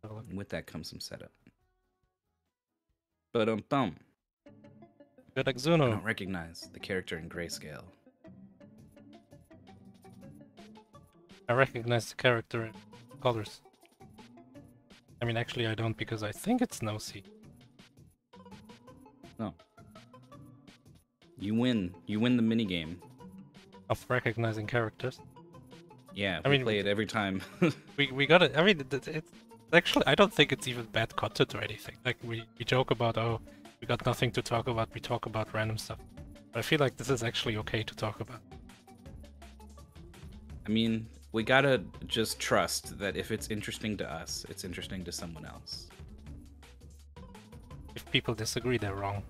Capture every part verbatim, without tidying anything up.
And with that comes some setup. But um bum. Good I Exuno. don't recognize the character in grayscale. I recognize the character in colors. I mean, actually, I don't because I think it's no C. No. You win. You win the minigame. Of recognizing characters. Yeah, I we mean, play it every time. we we got it. I mean, it's, it's actually I don't think it's even bad content or anything. Like we we joke about, oh, we got nothing to talk about. We talk about random stuff. But I feel like this is actually okay to talk about. I mean, we gotta just trust that if it's interesting to us, it's interesting to someone else. If people disagree, they're wrong.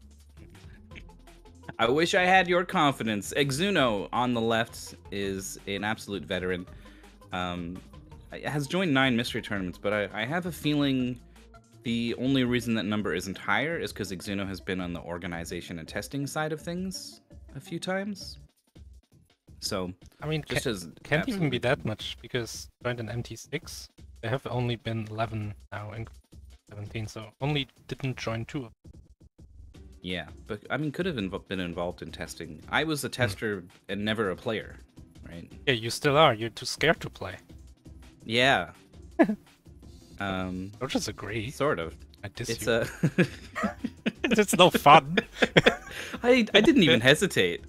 I wish I had your confidence. Exuno on the left is an absolute veteran. Um, has joined nine mystery tournaments, but I, I have a feeling the only reason that number isn't higher is because Exuno has been on the organization and testing side of things a few times. So, I mean, just can, as can't even be that much because joined an M T six. There have only been eleven now and seventeen, so only didn't join two of them. Yeah, but I mean, could have inv been involved in testing. I was a tester mm. and never a player, right? Yeah, you still are. You're too scared to play. Yeah. um, I'll just agree. Sort of. I diss it's you. a. It's no fun. I I didn't even hesitate.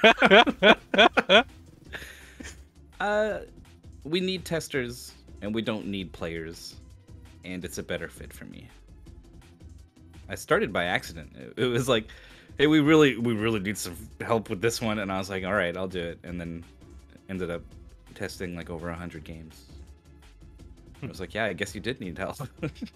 uh, we need testers, and we don't need players, and it's a better fit for me. I started by accident. It, it was like, hey, we really we really need some help with this one, and I was like, all right, I'll do it, and then ended up testing like over a hundred games. I was like, yeah, I guess you did need help.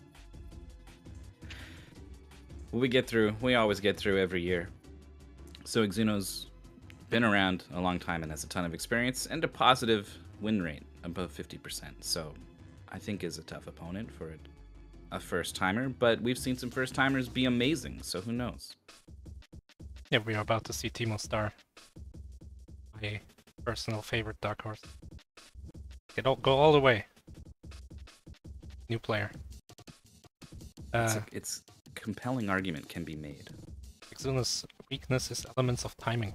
We get through. We always get through every year. So Exuno's been around a long time and has a ton of experience and a positive win rate above fifty percent. So I think is a tough opponent for a first timer, but we've seen some first timers be amazing. So who knows? Yeah, we are about to see Timo Star, my personal favorite dark horse. Get all, go all the way. New player. Uh, it's, a, it's compelling argument can be made. Exuno's weakness is elements of timing.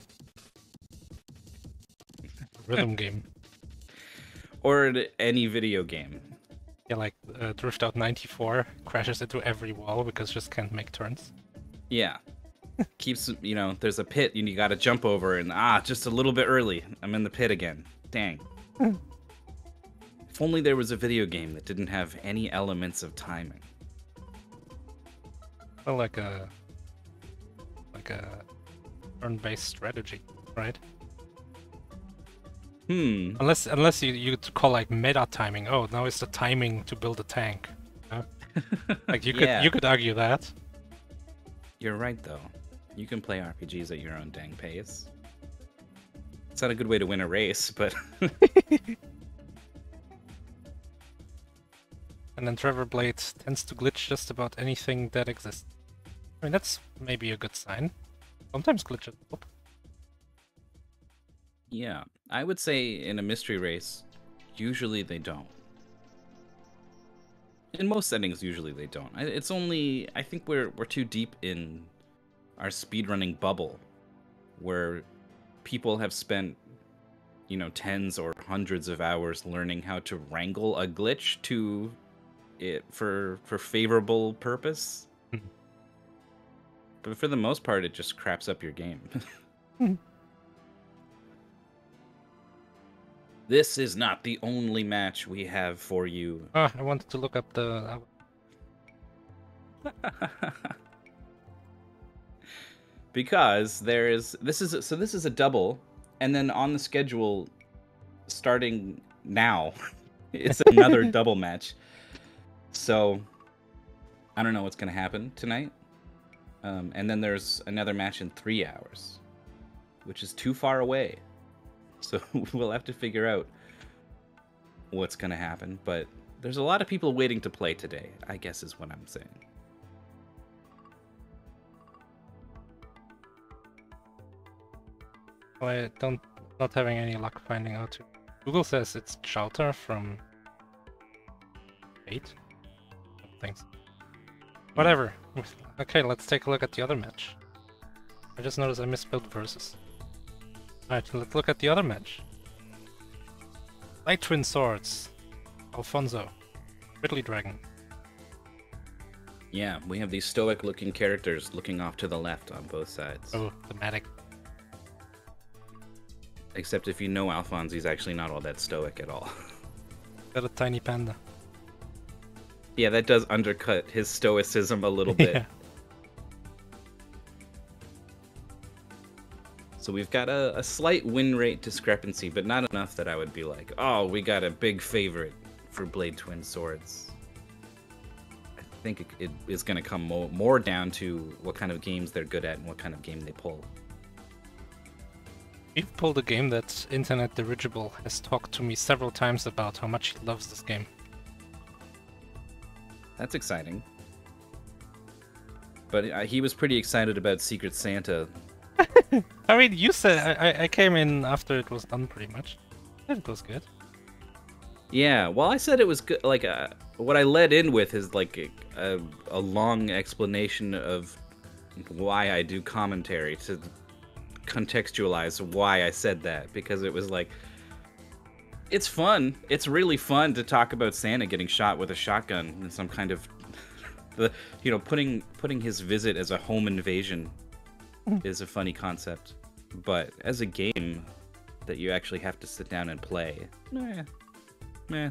Rhythm game. Or any video game. Yeah, like uh, Drift Out ninety-four crashes into every wall because just can't make turns. Yeah. Keeps, you know, there's a pit and you gotta jump over and ah, just a little bit early. I'm in the pit again. Dang. If only there was a video game that didn't have any elements of timing. Well, like a like a turn-based strategy, right? Hmm. Unless unless you you call like meta timing. Oh, now it's the timing to build a tank. You know? Like you could yeah. you could argue that. You're right though. You can play R P Gs at your own dang pace. It's not a good way to win a race, but. And then Trevor Blade tends to glitch just about anything that exists. I mean, that's maybe a good sign. Sometimes glitches help. Yeah, I would say in a mystery race, usually they don't. In most settings, usually they don't. It's only, I think we're we're too deep in our speedrunning bubble, where people have spent, you know, tens or hundreds of hours learning how to wrangle a glitch to it for for favorable purpose. But for the most part, it just craps up your game. This is not the only match we have for you. Oh, I wanted to look up the... Because there is... This is... So this is a double, and then on the schedule, starting now, it's another double match. So, I don't know what's going to happen tonight. Um, and then there's another match in three hours, which is too far away. So we'll have to figure out what's going to happen. But there's a lot of people waiting to play today, I guess is what I'm saying. Well, I don't... Not having any luck finding out. Google says it's Chowter from eight. things. Whatever. Okay, let's take a look at the other match. I just noticed I misspelled versus. Alright, let's look at the other match. BladeTwinSwords. Alfonso. RidleyDragon. Yeah, we have these stoic-looking characters looking off to the left on both sides. Oh, thematic. Except if you know Alphonse, he's actually not all that stoic at all. Got a tiny panda. Yeah, that does undercut his stoicism a little bit. Yeah. So we've got a, a slight win rate discrepancy, but not enough that I would be like, oh, we got a big favorite for BladeTwinSwords. I think it, it is going to come more, more down to what kind of games they're good at and what kind of game they pull. You've pulled a game that Internet Dirigible has talked to me several times about how much he loves this game. That's exciting. But uh, he was pretty excited about Secret Santa. I mean, you said I, I came in after it was done, pretty much. It was good. Yeah, well, I said it was good. Like, uh, what I led in with is like a, a, a long explanation of why I do commentary to contextualize why I said that, because it was like, it's fun. It's really fun to talk about Santa getting shot with a shotgun and some kind of, the you know, putting putting his visit as a home invasion is a funny concept, but as a game that you actually have to sit down and play, meh, meh.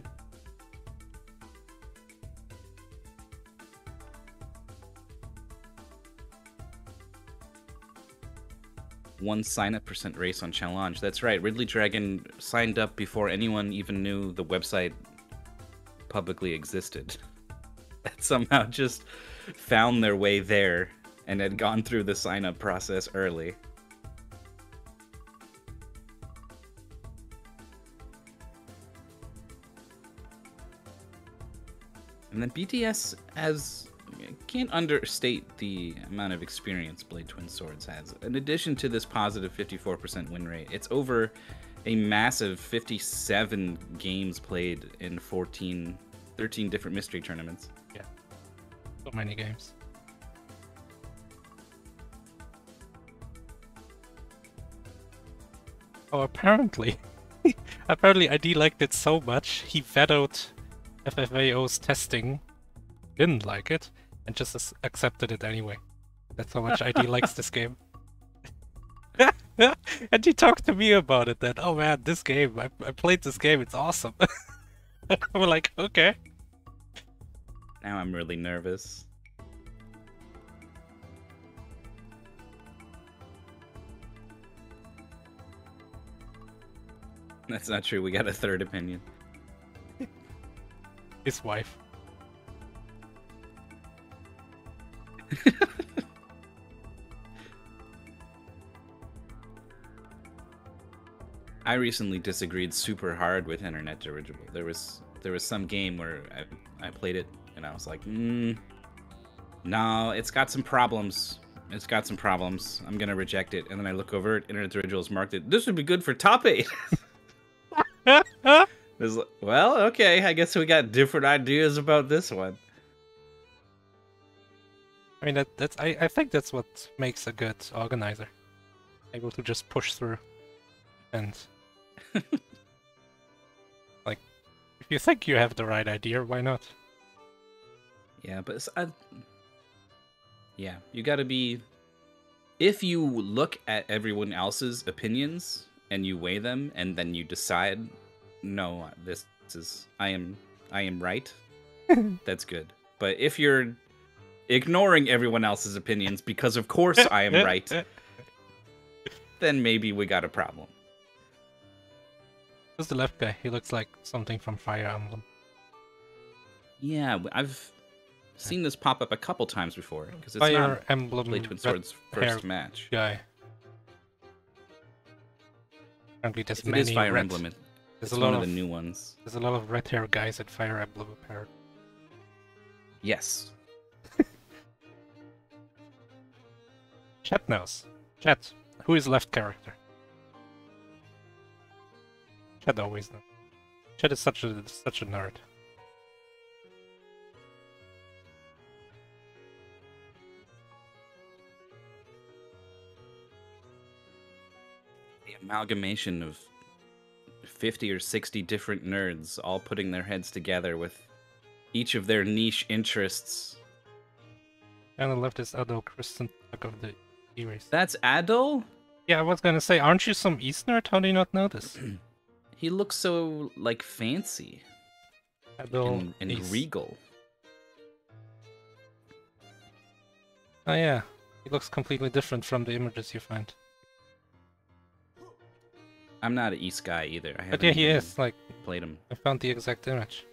One sign-up percent race on challenge. That's right. RidleyDragon signed up before anyone even knew the website publicly existed. That somehow just found their way there and had gone through the sign-up process early. And then B T S has... can't understate the amount of experience BladeTwinSwords has. In addition to this positive fifty-four percent win rate, it's over a massive fifty-seven games played in fourteen, thirteen different mystery tournaments. Yeah. So many games. Oh, apparently. apparently I D liked it so much, he vetoed F F A O's testing, didn't like it, and just accepted it anyway. That's how much I D likes this game. And he talked to me about it, that, oh man, this game, I, I played this game, it's awesome. I'm like, okay. Now I'm really nervous. That's not true, we got a third opinion. His wife. I recently disagreed super hard with Internet Dirigible. There was there was some game where I, I played it and I was like, mm, no, it's got some problems. It's got some problems. I'm gonna reject it. And then I look over it, Internet Dirigible's marked it. This would be good for top eight. There's, well, okay, I guess we got different ideas about this one. I mean, that that's I, I think that's what makes a good organizer. Able to just push through. And like, if you think you have the right idea, why not? Yeah, but it's, I, yeah, you gotta be... If you look at everyone else's opinions and you weigh them and then you decide, no, this is, I am, I am right, that's good. But if you're ignoring everyone else's opinions because of course I am right, then maybe we got a problem. Who's the left guy? He looks like something from Fire Emblem. Yeah, I've seen this pop up a couple times before because it's Fire not Emblem BladeTwinSwords' first match. Guy. Apparently, there's It many is Fire red... Emblem. It, There's it's a lot one of of the new ones. There's a lot of red hair guys at Fire Emblem apparently. Yes. Chat knows. Chat, who is left character? Chat always knows. Chat is such a such a nerd. The amalgamation of fifty or sixty different nerds all putting their heads together with each of their niche interests. And on the left is Adol Kristen of the E-race. That's Adol? Yeah, I was gonna say, aren't you some East nerd? How do you not know this? He looks so, like, fancy. Adol and, and East. regal. Oh yeah, he looks completely different from the images you find. I'm not an East guy either. I haven't But yeah, he is, like, played him. I found the exact image.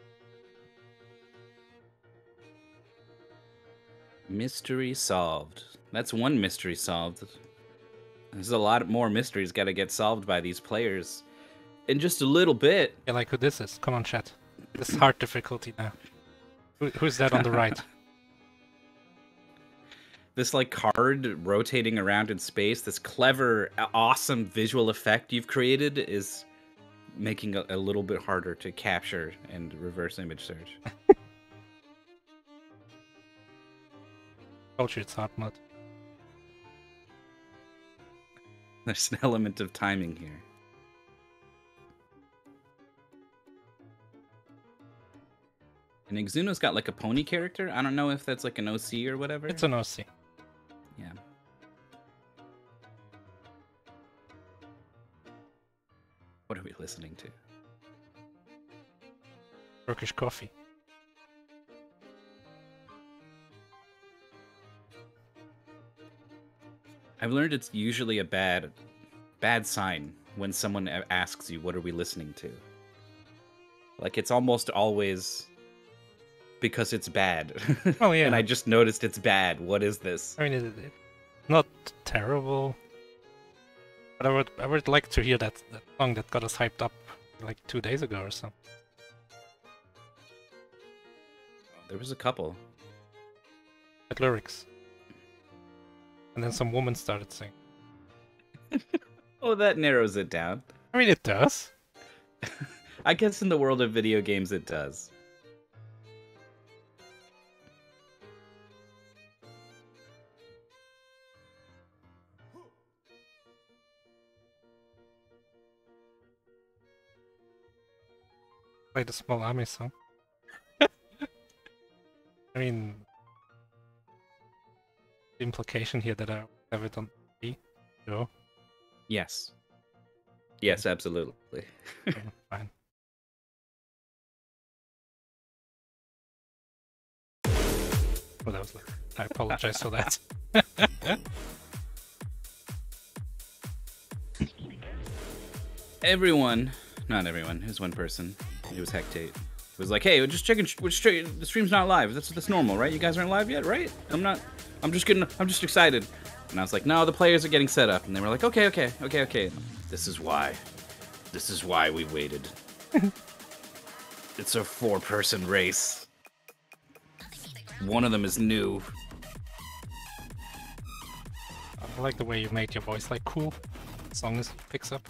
Mystery solved. That's one mystery solved. There's a lot more mysteries got to get solved by these players in just a little bit. Yeah, like who this is. Come on, chat. This is hard difficulty now. Who, who's that on the right? This like card rotating around in space, this clever, awesome visual effect you've created is making a, a little bit harder to capture and reverse image search. Told you it's hard mode. There's an element of timing here. And Exuno's got like a pony character. I don't know if that's like an O C or whatever. It's an O C. Yeah. What are we listening to? Turkish coffee. I've learned it's usually a bad, bad sign when someone asks you, "What are we listening to?" Like it's almost always because it's bad. Oh yeah. And I just noticed it's bad. What is this? I mean, it, it, not terrible. But I would, I would like to hear that, that song that got us hyped up like two days ago or something. There was a couple. At lyrics. And then some woman started singing. Oh, that narrows it down. I mean, it does. I guess in the world of video games, it does. Play the Small Army song. I mean, the implication here that I have it on B, no? Yes. Yes, absolutely. Okay, fine. Oh, that was like, I apologize for that. Everyone, not everyone, it was one person. It was Hectate. It was like, hey, we're just checking, we're straight, the stream's not live. That's that's normal, right? You guys aren't live yet, right? I'm not, I'm just getting, I'm just excited. And I was like, no, the players are getting set up. And they were like, okay, okay, okay, okay. This is why. This is why we waited. It's a four-person race. One of them is new. I like the way you made your voice like cool, as long as it picks up.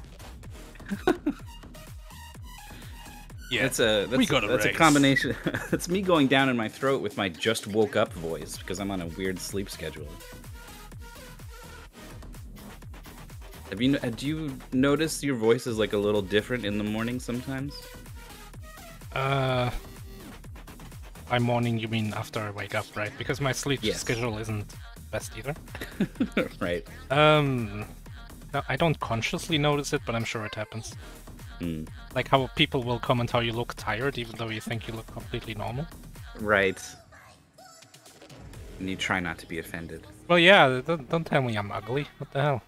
Yeah, that's a that's, we got a that's race. a combination. That's me going down in my throat with my just woke up voice because I'm on a weird sleep schedule. Have you do you notice your voice is like a little different in the morning sometimes? Uh, by morning you mean after I wake up, right? Because my sleep Yes. schedule isn't best either. Right. Um, no, I don't consciously notice it, but I'm sure it happens. Mm. Like how people will comment how you look tired, even though you think you look completely normal. Right. And you try not to be offended. Well, yeah, don't, don't tell me I'm ugly. What the hell?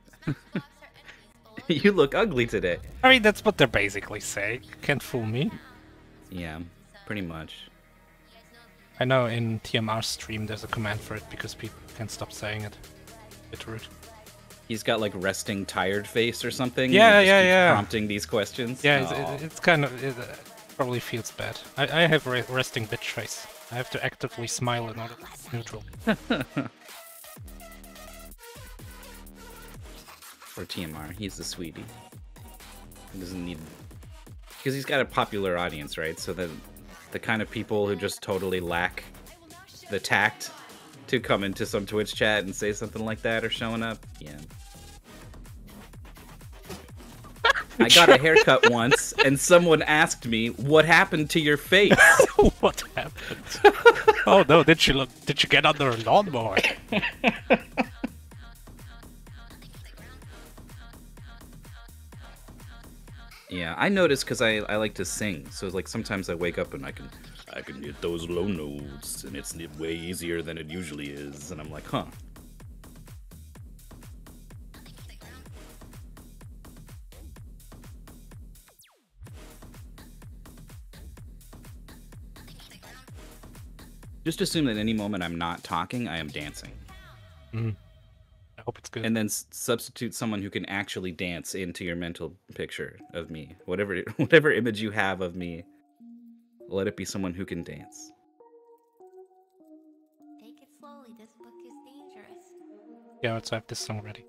You look ugly today. I mean, that's what they're basically saying. Can't fool me. Yeah, pretty much. I know in T M R's stream there's a command for it because people can't stop saying it. Bit rude. He's got like resting tired face or something. Yeah, and it just yeah, keeps yeah. Prompting these questions. Yeah, it's, Aw. it, it's kind of it uh, probably feels bad. I, I have re resting bitch face. I have to actively smile in order to be neutral. For T M R, he's the sweetie. He doesn't need, because he's got a popular audience, right? So that the kind of people who just totally lack the tact to come into some Twitch chat and say something like that are showing up. Yeah. I got a haircut once, and someone asked me, "What happened to your face?" What happened? Oh no! Did you look? Did you get under a lawnmower? Yeah, I noticed because I I like to sing, so like sometimes I wake up and I can I can hit those low notes, and it's way easier than it usually is, and I'm like, huh. Just assume that any moment I'm not talking, I am dancing. Mm. I hope it's good. And then s substitute someone who can actually dance into your mental picture of me. Whatever whatever image you have of me, let it be someone who can dance. Take it slowly, this book is dangerous. Yeah, let's have this song ready.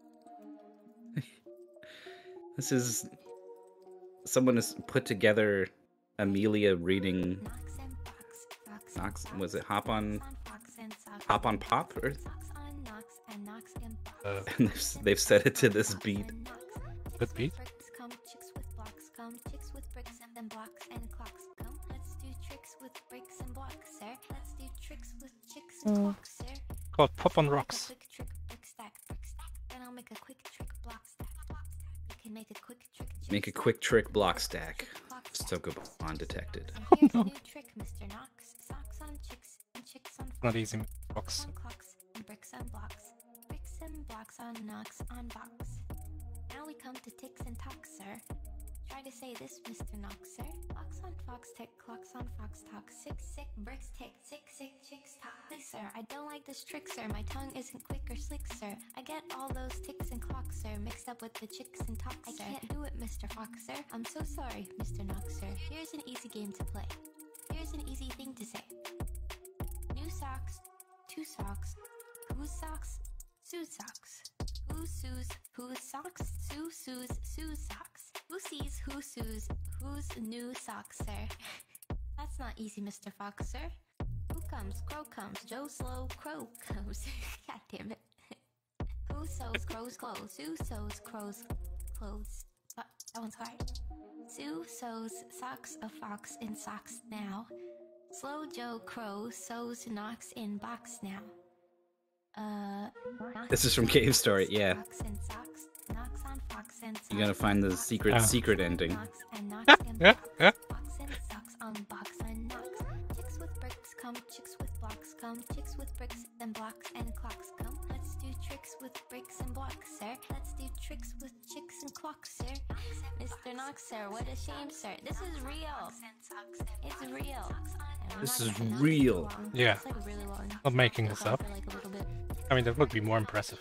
This is... Someone has put together Amelia reading... Knocks and box, fox, Knocks, fox, was it Hop on... fox and socks, Hop on Pop? Or... socks on knocks and knocks and box. Uh, And they've, they've set it to this beat. Good beat. Bricks come, chicks with blocks come, chicks with bricks and then blocks and clocks come. Let's do tricks with bricks and blocks, sir. Let's do tricks with chicks and clocks, sir. Called Pop on Make a Rocks. quick trick, brick stack, brick stack. Then I'll make a quick trick, block stack, block stack. You can make a quick trick, chick Make a stack, quick trick block stack. block stack. Stoke undetected. And here's a new trick, Mister Knox. Socks on chicks and chicks on Not easy. Blocks Box. on clocks and bricks and blocks. Bricks and blocks on knocks on box. Now we come to ticks and talks, sir. Try to say this, Mister Knox, sir. Clocks on fox tick, clocks on fox talk. Sick, sick, bricks tick, sick, sick, chicks talk. Please, sir, I don't like this trick, sir. My tongue isn't quick or slick, sir. I get all those ticks and clocks, sir, mixed up with the chicks and talks, sir. I can't do it, Mister Fox, sir. I'm so sorry, Mister Knox, sir. Here's an easy game to play. Here's an easy thing to say. New socks, two socks, whose socks, Sue socks. Who sues, whose socks, Sue sues, Sue socks. Who sees, who sues, whose new socks, sir? That's not easy, Mister Fox, sir. Who comes, crow comes, Joe Slow, crow comes. God damn it. Who sews crow's clothes? Who sews crow's clothes? Uh, that one's hard. Sue sews socks a fox in socks now. Slow Joe Crow sews knocks in box now. Uh, This is from Cave Story, yeah. Fox and socks, knocks on fox and socks. You gotta find the secret, Ah. secret ending. Knocks and knocks and Yeah, box. yeah. Box and socks on box and knocks. Chicks with bricks come, chicks with blocks come, chicks with bricks and blocks and clocks come. Let's do tricks with bricks and blocks, sir. Let's do tricks with chicks and clocks, sir. Mister Knox, sir, what a shame, sir. This is real. It's real. And I'm This not is gonna- not real. too long. Yeah. It's like really long. Not making Go this on up. for like a little bit. I mean, that would be more impressive.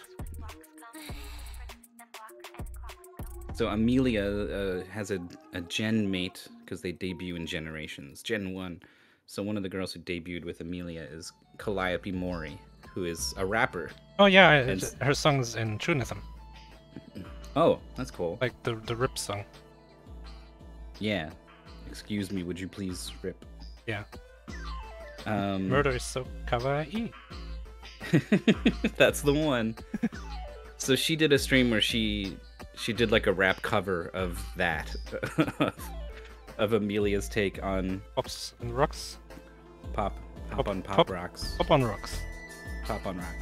So Amelia uh, has a, a gen mate because they debut in Generations. Gen one. So one of the girls who debuted with Amelia is Calliope Mori, who is a rapper. Oh yeah, And- it, her song's in Tunism, Oh, that's cool. like the the Rip song. Yeah. Excuse me, would you please rip? Yeah. Um, Murder is so kawaii. That's the one. So she did a stream where she she did like a rap cover of that, of Amelia's take on Pops and rocks. pop, pop, Pop- on pop, pop- rocks, Pop on rocks. pop on rocks.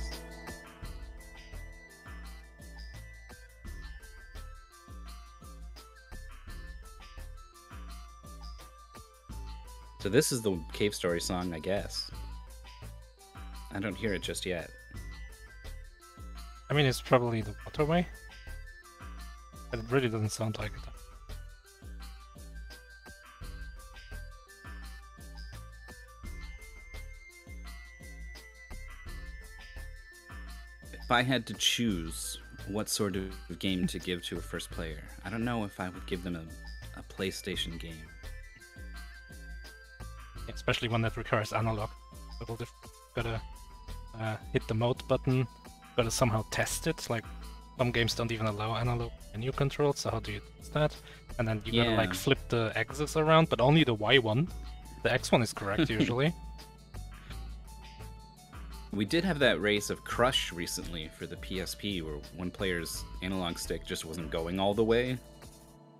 So this is the Cave Story song, I guess. I don't hear it just yet. I mean, it's probably the waterway, but it really doesn't sound like it. If I had to choose what sort of game to give to a first player, I don't know if I would give them a, a PlayStation game. Especially one that requires analog. Little diff- gotta uh, hit the mode button, gotta somehow test it. Like some games don't even allow analog menu control, so how do you test that? And then you gotta like Yeah. flip the axis around, but only the Y one. The X one is correct usually. We did have that race of Crush recently for the P S P, where one player's analog stick just wasn't going all the way.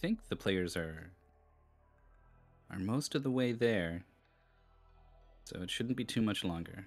think the players are are most of the way there, so it shouldn't be too much longer.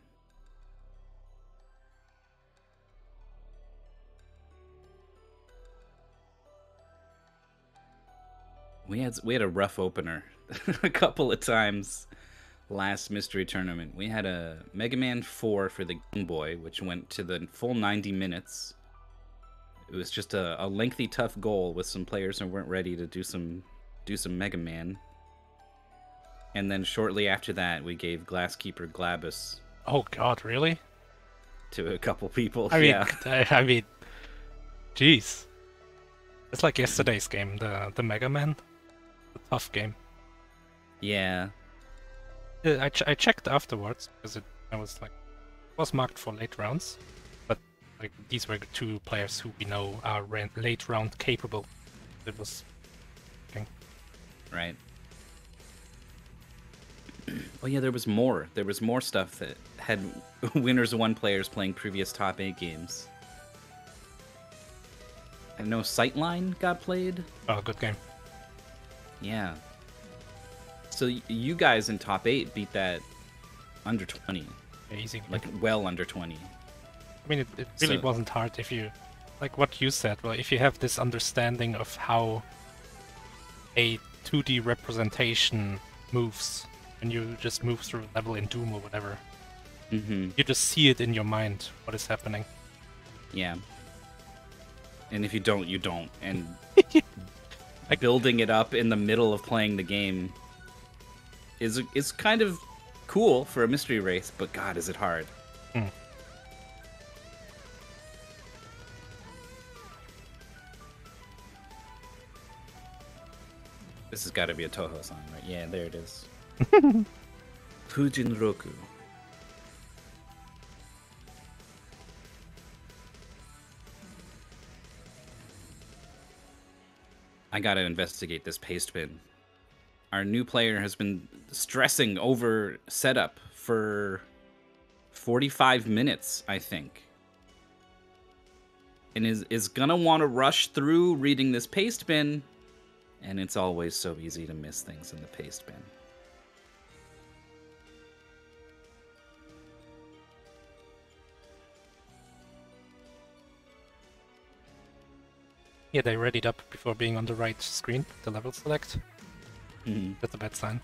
We had we had a rough opener a couple of times last mystery tournament. We had a Mega Man four for the Game Boy, which went to the full ninety minutes. It was just a, a lengthy, tough goal with some players who weren't ready to do some do some Mega Man. And then shortly after that, we gave Glasskeeper Glabus. Oh God, really? To a couple people. I mean, yeah. I, I mean, jeez. It's like yesterday's game, the the Mega Man. The tough game. Yeah. Uh, I ch I checked afterwards because it I was like it was marked for late rounds, but like these were the two players who we know are ran late round capable. It was. Okay. Right. Oh yeah, there was more. There was more stuff that had winners one players playing previous top eight games. I know Sightline got played. Oh, good game. Yeah. So y- you guys in top eight beat that under twenty. Yeah, easy. Like well under twenty. I mean, it, it really So- wasn't hard if you, like what you said. Well, if you have this understanding of how a two D representation moves, and you just move through a level in Doom or whatever, Mm-hmm. you just see it in your mind what is happening. Yeah. And if you don't, you don't. And Like- building it up in the middle of playing the game is is kind of cool for a mystery race, but God, is it hard. Hmm. This has got to be a Toho song, right? Yeah, there it is. Fujin Roku. I gotta investigate this paste bin. Our new player has been stressing over setup for forty-five minutes, I think. And is, is gonna want to rush through reading this paste bin, and it's always so easy to miss things in the paste bin. Yeah, they readied up before being on the right screen, the level select. Mhm. That's a bad sign.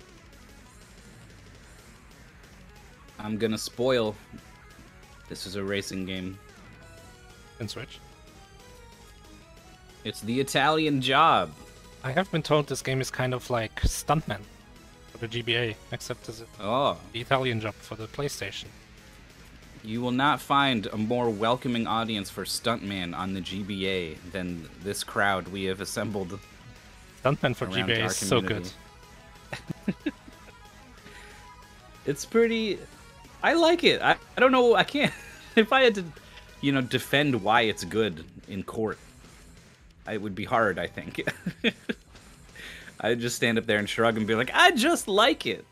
I'm gonna spoil. This is a racing game. Can switch. It's the Italian Job. I have been told this game is kind of like Stuntman for the G B A, except as Oh, the Italian Job for the PlayStation. you will not find a more welcoming audience for Stuntman on the G B A than this crowd we have assembled. Stuntman for Around G B A our is so good. community. It's pretty... I like it. I, I don't know. I can't... If I had to, you know, defend why it's good in court, it would be hard, I think. I'd just stand up there and shrug and be like, I just like it.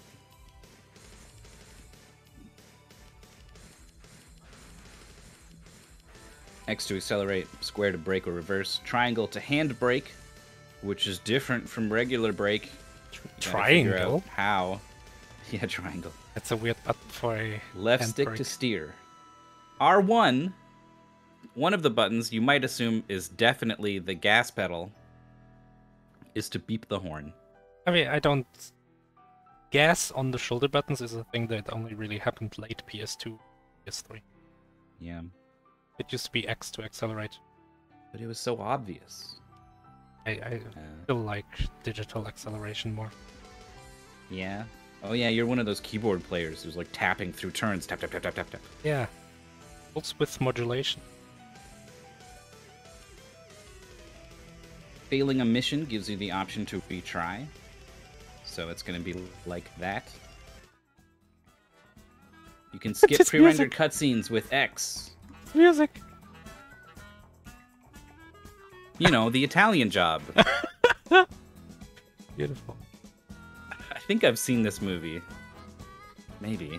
X to accelerate, square to brake or reverse, triangle to hand brake, which is different from regular brake. Gotta figure out Triangle? How? Yeah, triangle. That's a weird button for a Left hand stick brake. to steer. R one, one of the buttons you might assume is definitely the gas pedal, is to beep the horn. I mean, I don't... Gas on the shoulder buttons is a thing that only really happened late P S two, P S three. Yeah, It used to be X to accelerate. but it was so obvious. I, I Uh, still like digital acceleration more. yeah. Oh yeah, you're one of those keyboard players who's like tapping through turns. Tap, tap, tap, tap, tap, tap. Yeah. Also with modulation. Failing a mission gives you the option to retry. So it's going to be like that. You can skip It's pre-rendered cutscenes with X. Music! You know, the Italian Job. Beautiful. I think I've seen this movie. Maybe.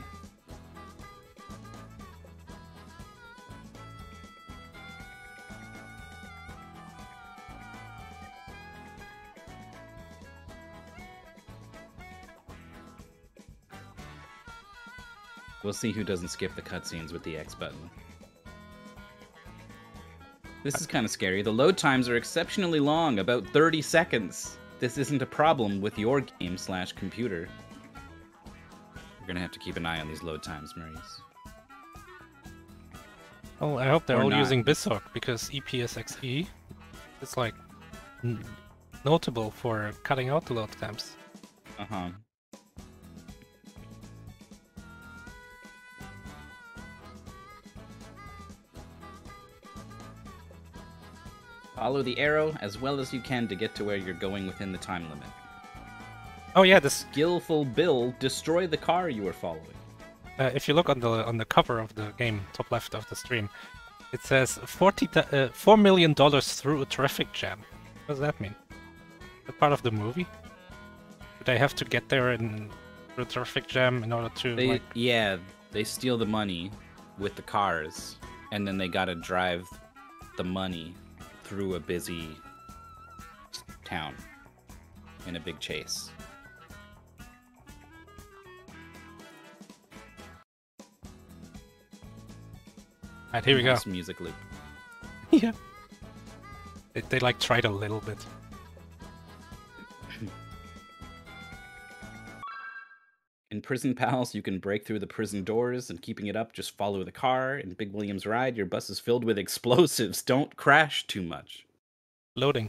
We'll see who doesn't skip the cutscenes with the X button. This is kind of scary. The load times are exceptionally long, about thirty seconds. This isn't a problem with your game slash computer. We're gonna have to keep an eye on these load times, Maurice. Well, I hope they're Or all not. using BizHook, because E P S X E is like n notable for cutting out the load times. Uh-huh. Follow the arrow as well as you can to get to where you're going within the time limit. Oh yeah, this. Skillful Bill, destroy the car you are following. Uh, if you look on the on the cover of the game, top left of the stream, it says forty uh, four million dollars through a traffic jam. What does that mean? Is that part of the movie? Do they have to get there in through a traffic jam in order to They, like? yeah, they steal the money with the cars, and then they gotta drive the money through a busy town in a big chase. Alright, here we go. Nice music loop. Yeah. They, they like tried a little bit. In Prison Pals, you can break through the prison doors, and keeping it up, just follow the car. In Big William's Ride, your bus is filled with explosives. Don't crash too much. Loading.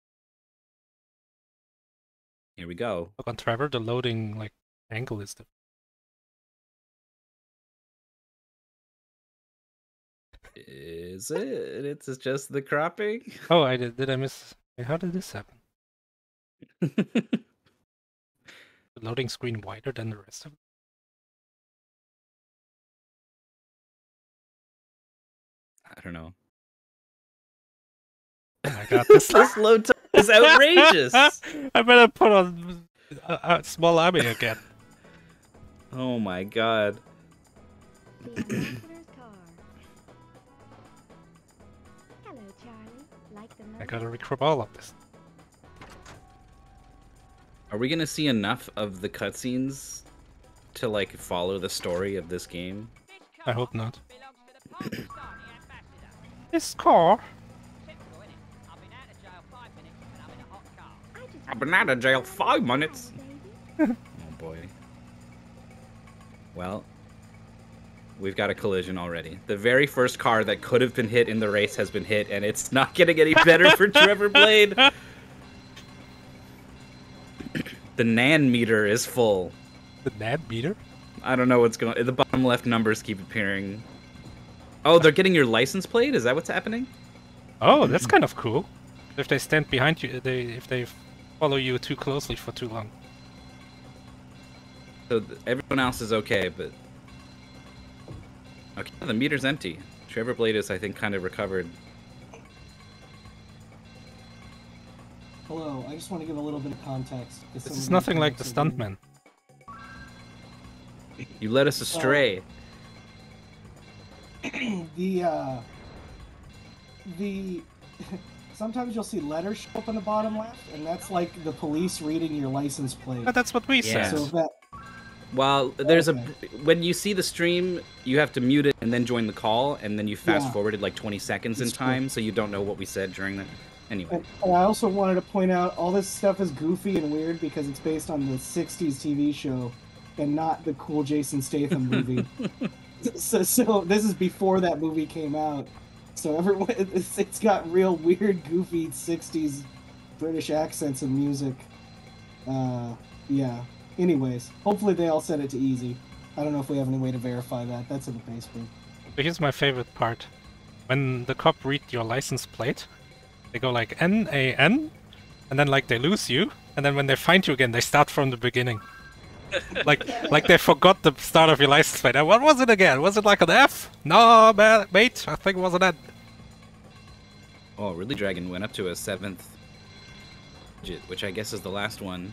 Here we go. Look on Trevor, the loading like angle is the. Is it? It's just the cropping? Oh, I did. Did I miss? Wait, how did this happen? The loading screen wider than the rest of it. I don't know. Oh my god, this This load time is outrageous! I better put on a, a small army again. Oh my god. The ambassador's car. Hello, Charlie. Like the I motor? gotta recruit all of this. Are we gonna see enough of the cutscenes to, like, follow the story of this game? I hope not. This car? I've been out of jail five minutes! Oh boy. Well, we've got a collision already. The very first car that could have been hit in the race has been hit, and it's not getting any better for Trevor Blade. The Nan meter is full. The Nad meter? I don't know what's going on. The bottom left numbers keep appearing. Oh, they're getting your license plate? Is that what's happening? Oh, that's kind of cool. If they stand behind you, they if they follow you too closely for too long. So th- everyone else is okay, but... Okay, the meter's empty. Trevor Blade is, I think, kind of recovered. Hello, I just want to give a little bit of context. This is nothing like the stuntman. You led us astray. the, uh... The... Sometimes you'll see letters show up on the bottom left, and that's like the police reading your license plate. But that's what we Yeah. said. So if that... Well, there's Okay. a... When you see the stream, you have to mute it and then join the call, and then you fast Yeah. forwarded like twenty seconds in That's time, cool. so you don't know what we said during that. Anyway. And, and I also wanted to point out, all this stuff is goofy and weird because it's based on the sixties T V show, and not the cool Jason Statham movie. so, so this is before that movie came out. So everyone, it's, it's got real weird, goofy sixties British accents and music. Uh, yeah. Anyways, hopefully they all set it to easy. I don't know if we have any way to verify that. That's in the basement. But here's my favorite part. When the cop read your license plate, they go like N A N, and then like they lose you, and then when they find you again, they start from the beginning. like like they forgot the start of your license plate. And what was it again? Was it like an F? No, ma- mate, I think it was an N. Oh, RidleyDragon went up to a seventh digit, which I guess is the last one.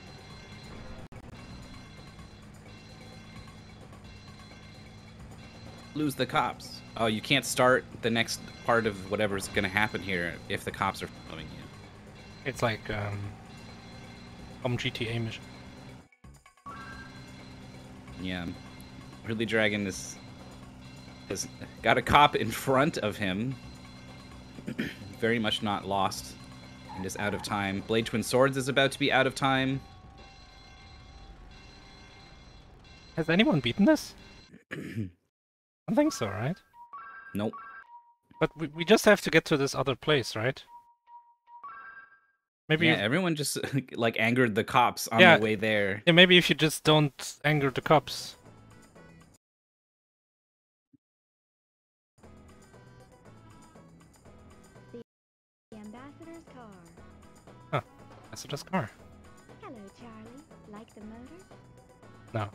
Lose the cops. Oh, you can't start the next part of whatever's gonna happen here if the cops are following you. It's like um, some G T A mission. Yeah. RidleyDragon is has got a cop in front of him. Very much not lost and is out of time. BladeTwinSwords is about to be out of time. Has anyone beaten this? I don't think so, right? Nope. But we, we just have to get to this other place, right? Maybe Yeah, if, everyone just like angered the cops on Yeah. the way there. yeah, maybe if you just don't anger the cops. The ambassador's car. Huh. That's a just car. Hello, Charlie. Like the motor? No.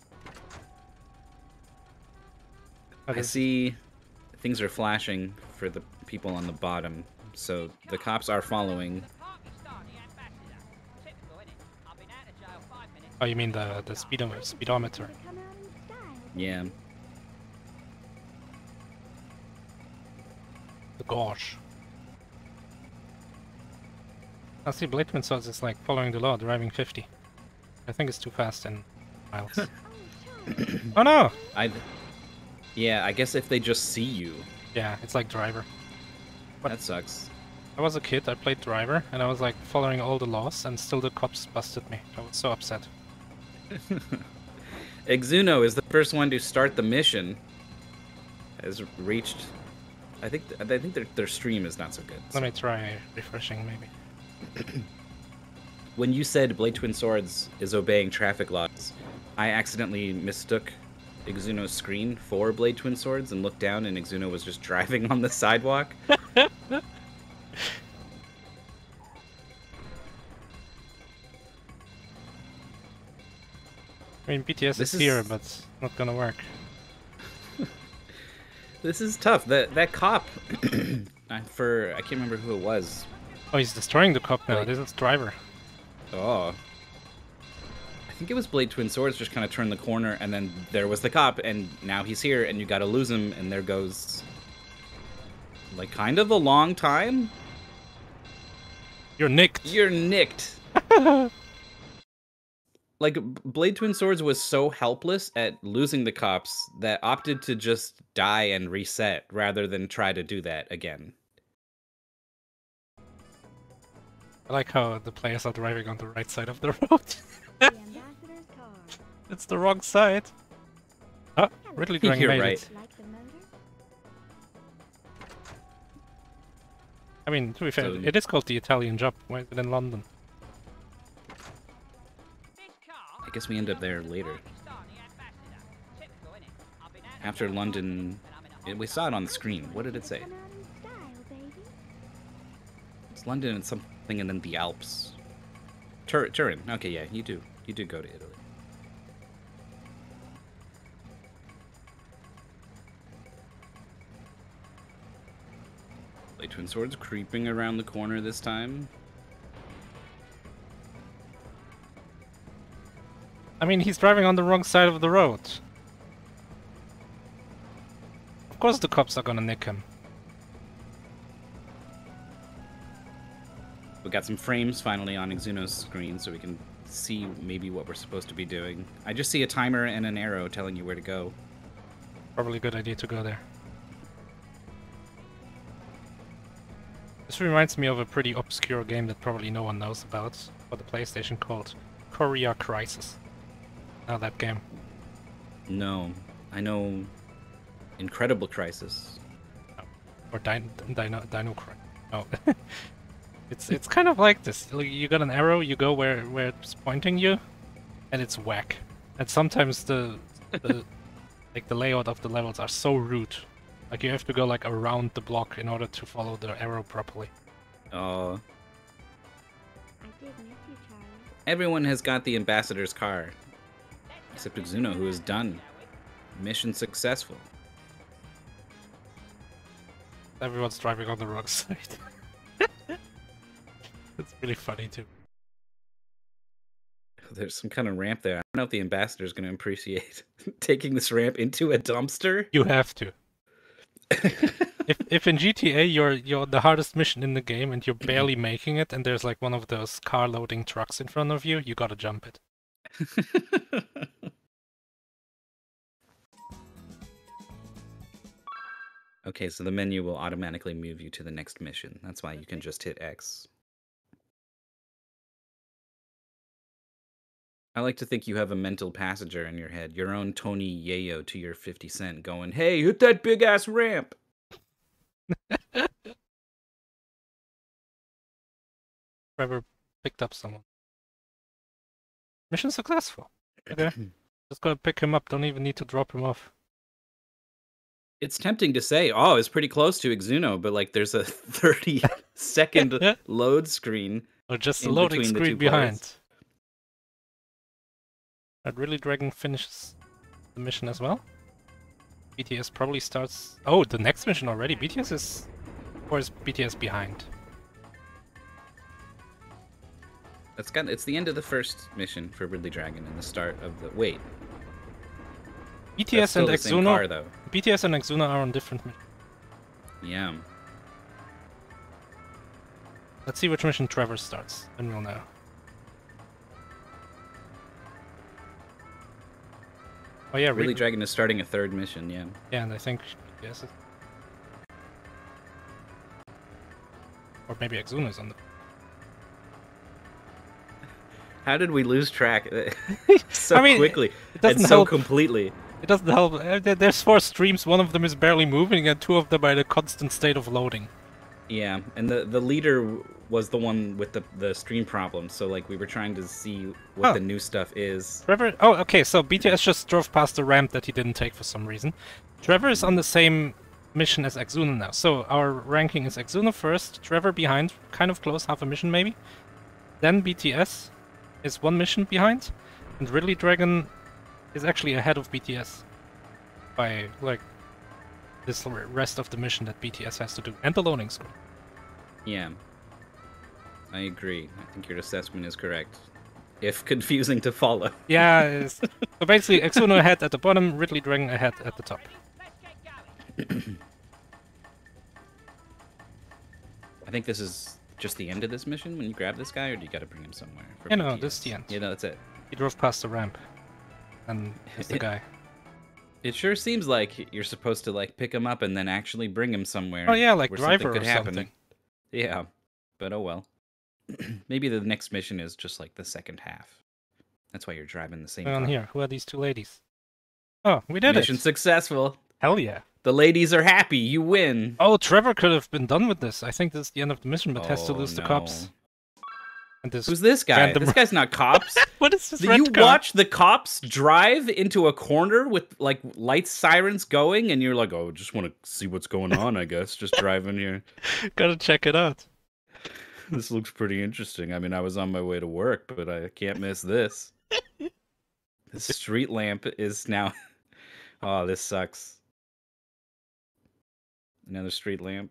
Oh, I this- see things are flashing for the people on the bottom, so the cops are following. Oh, you mean the the speedometer? Speedometer. To come out in style. Yeah. The gosh. I see BladeTwinSwords is like following the law, driving fifty. I think it's too fast in miles. Oh, Charlie. Oh no! I. Yeah, I guess if they just see you, Yeah, it's like driver. What? that sucks. I was a kid, I played driver, and I was like following all the laws, and still the cops busted me. I was so upset. Exuno is the first one to start the mission. Has reached. I think I think their their stream is not so good. Let me try refreshing, maybe. When you said BladeTwinSwords is obeying traffic laws, I accidentally mistook Exuno's screen for BladeTwinSwords and looked down, and Exuno was just driving on the sidewalk. I mean, B T S This is here, is- but it's not gonna work. This is tough. That that cop, I- for I can't remember who it was. Oh, he's destroying the cop now. Wait. This is driver. Oh. I think it was BladeTwinSwords just kind of turned the corner, and then there was the cop, and now he's here, and you gotta lose him, and there goes... Like, kind of a long time? You're nicked. You're nicked! Like, BladeTwinSwords was so helpless at losing the cops that opted to just die and reset, rather than try to do that again. I like how the players are driving on the right side of the road. The ambassador's car. It's the wrong side. Oh, RidleyDragon You're made right. it. Like the motor? I mean, to be fair, So- it is called the Italian job. Why is it in London? I guess we end up there later. After London... We saw it on the screen. What did it say? Come out in style, baby. It's London and something, and then the Alps. Tur- Turin. Okay, yeah, you do. You do go to Italy. BladeTwinSwords creeping around the corner this time. I mean, he's driving on the wrong side of the road. Of course the cops are gonna nick him. We got some frames finally on Exuno's screen, so we can see maybe what we're supposed to be doing. I just see a timer and an arrow telling you where to go. Probably a good idea to go there. This reminds me of a pretty obscure game that probably no one knows about for the PlayStation called Korea Crisis. Now that game. No, I know Incredible Crisis. Or Dino Dino Dino Crisis. No. It's it's kind of like this. Like, you got an arrow, you go where where it's pointing you, and it's whack. And sometimes the the like the layout of the levels are so rude. Like you have to go like around the block in order to follow the arrow properly. Oh, I did miss you, Charlie. everyone has got the ambassador's car. Except Exuno, who is done. Mission successful. Everyone's driving on the wrong side. It's really funny too. There's some kind of ramp there. I don't know if the ambassador's going to appreciate taking this ramp into a dumpster. You have to. If if in G T A you're you're the hardest mission in the game and you're barely making it, and there's like one of those car loading trucks in front of you, you gotta jump it. Okay, so the menu will automatically move you to the next mission. That's why you can just hit X. I like to think you have a mental passenger in your head, your own Tony Yayo to your fifty cent going, hey, hit that big-ass ramp! Trevor picked up someone. Mission successful. Okay. Just gotta pick him up, don't even need to drop him off. It's tempting to say, oh, it's pretty close to Exuno, but like there's a thirty second load screen. Or just the in loading between the screen two behind. players. That RidleyDragon finishes the mission as well. B T S probably starts... Oh, the next mission already. B T S is... Or is B T S behind? That's got, it's the end of the first mission for RidleyDragon and the start of the... Wait. B T S That's still and the same Exuno... car, though. B T S and Exuno are on different missions. Yeah. Let's see which mission Trevor starts, then we'll know. Oh yeah, Rid- RidleyDragon is starting a third mission, yeah. Yeah, and I think B T S is... Or maybe Exuno is on the... How did we lose track so I mean, quickly it doesn't and so help. completely? It doesn't help. Uh, there- There's four streams, one of them is barely moving, and two of them are in a constant state of loading. Yeah, and the the leader was the one with the the stream problem, so like we were trying to see what Oh. the new stuff is. Trevor... Oh, okay, so B T S just drove past the ramp that he didn't take for some reason. Trevor is on the same mission as Exuno now. So our ranking is Exuno first, Trevor behind, kind of close, half a mission maybe. Then B T S is one mission behind, and RidleyDragon is actually ahead of B T S by, like, this r- rest of the mission that B T S has to do, and the loading screen. Yeah. I agree. I think your assessment is correct. If confusing to follow. Yeah, it's, so basically Exuno ahead at the bottom, RidleyDragon ahead at the top. I think this is just the end of this mission when you grab this guy, or do you gotta bring him somewhere? For Yeah, no, B T S? this is the end. Yeah, no, that's it. He drove past the ramp, and here's the guy. It sure seems like you're supposed to like pick him up and then actually bring him somewhere. Oh yeah, like where something Driver could or happen. something. Yeah, but oh well. Maybe the next mission is just like the second half. That's why you're driving the same On car. here, who are these two ladies? Oh, we did Mission it! successful. Hell yeah! The ladies are happy. You win. Oh, Trevor could have been done with this. I think this is the end of the mission, but has to Oh, lose the no. cops. And this Who's this guy? random- This guy's not cops. What is this Did red you car? watch the cops drive into a corner with like light sirens going, and you're like, "Oh, just want to see what's going on." I guess just driving here. Gotta check it out. This looks pretty interesting. I mean, I was on my way to work, but I can't miss this. The street lamp is now. Oh, this sucks. Another street lamp.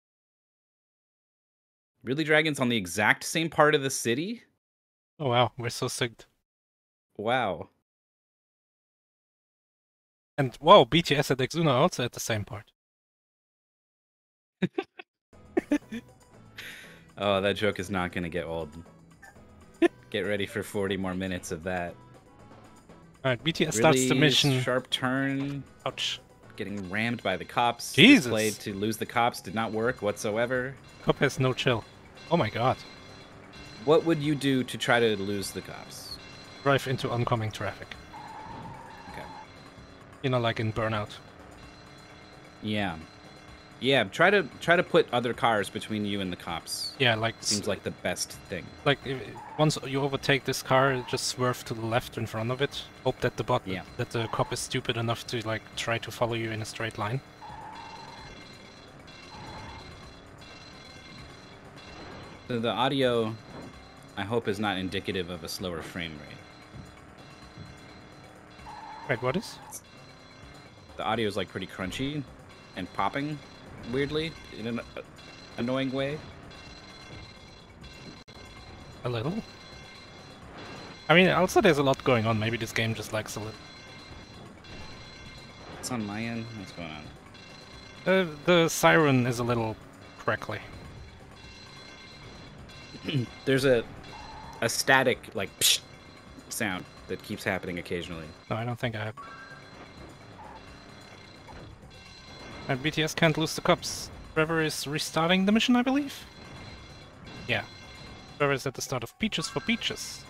RidleyDragon's on the exact same part of the city? Oh wow, we're so synced. Wow. And wow, B T S and Exuno are also at the same part. Oh, that joke is not going to get old. Get ready for forty more minutes of that. Alright, B T S starts the Really mission. Sharp turn. Ouch. Getting rammed by the cops. Jesus. Displayed to lose the cops did not work whatsoever. Cop has no chill. Oh my god. What would you do to try to lose the cops? Drive into oncoming traffic. Okay. You know, like in Burnout. Yeah. Yeah, try to try to put other cars between you and the cops. Yeah, like Seems like the best thing. like if, once you overtake this car, just swerve to the left in front of it. Hope that the bot Yeah. that the cop is stupid enough to like try to follow you in a straight line. So the audio, I hope, is not indicative of a slower frame rate. Wait, what is? The audio is like pretty crunchy and popping weirdly in an uh, annoying way. A little? I mean, also there's a lot going on. Maybe this game just likes a little. It's on my end. What's going on? Uh, the siren is a little crackly. There's a a static like psh sound that keeps happening occasionally. No, I don't think I have. And B T S can't lose the cups. Trevor is restarting the mission, I believe? Yeah. Trevor is at the start of Peaches for Peaches.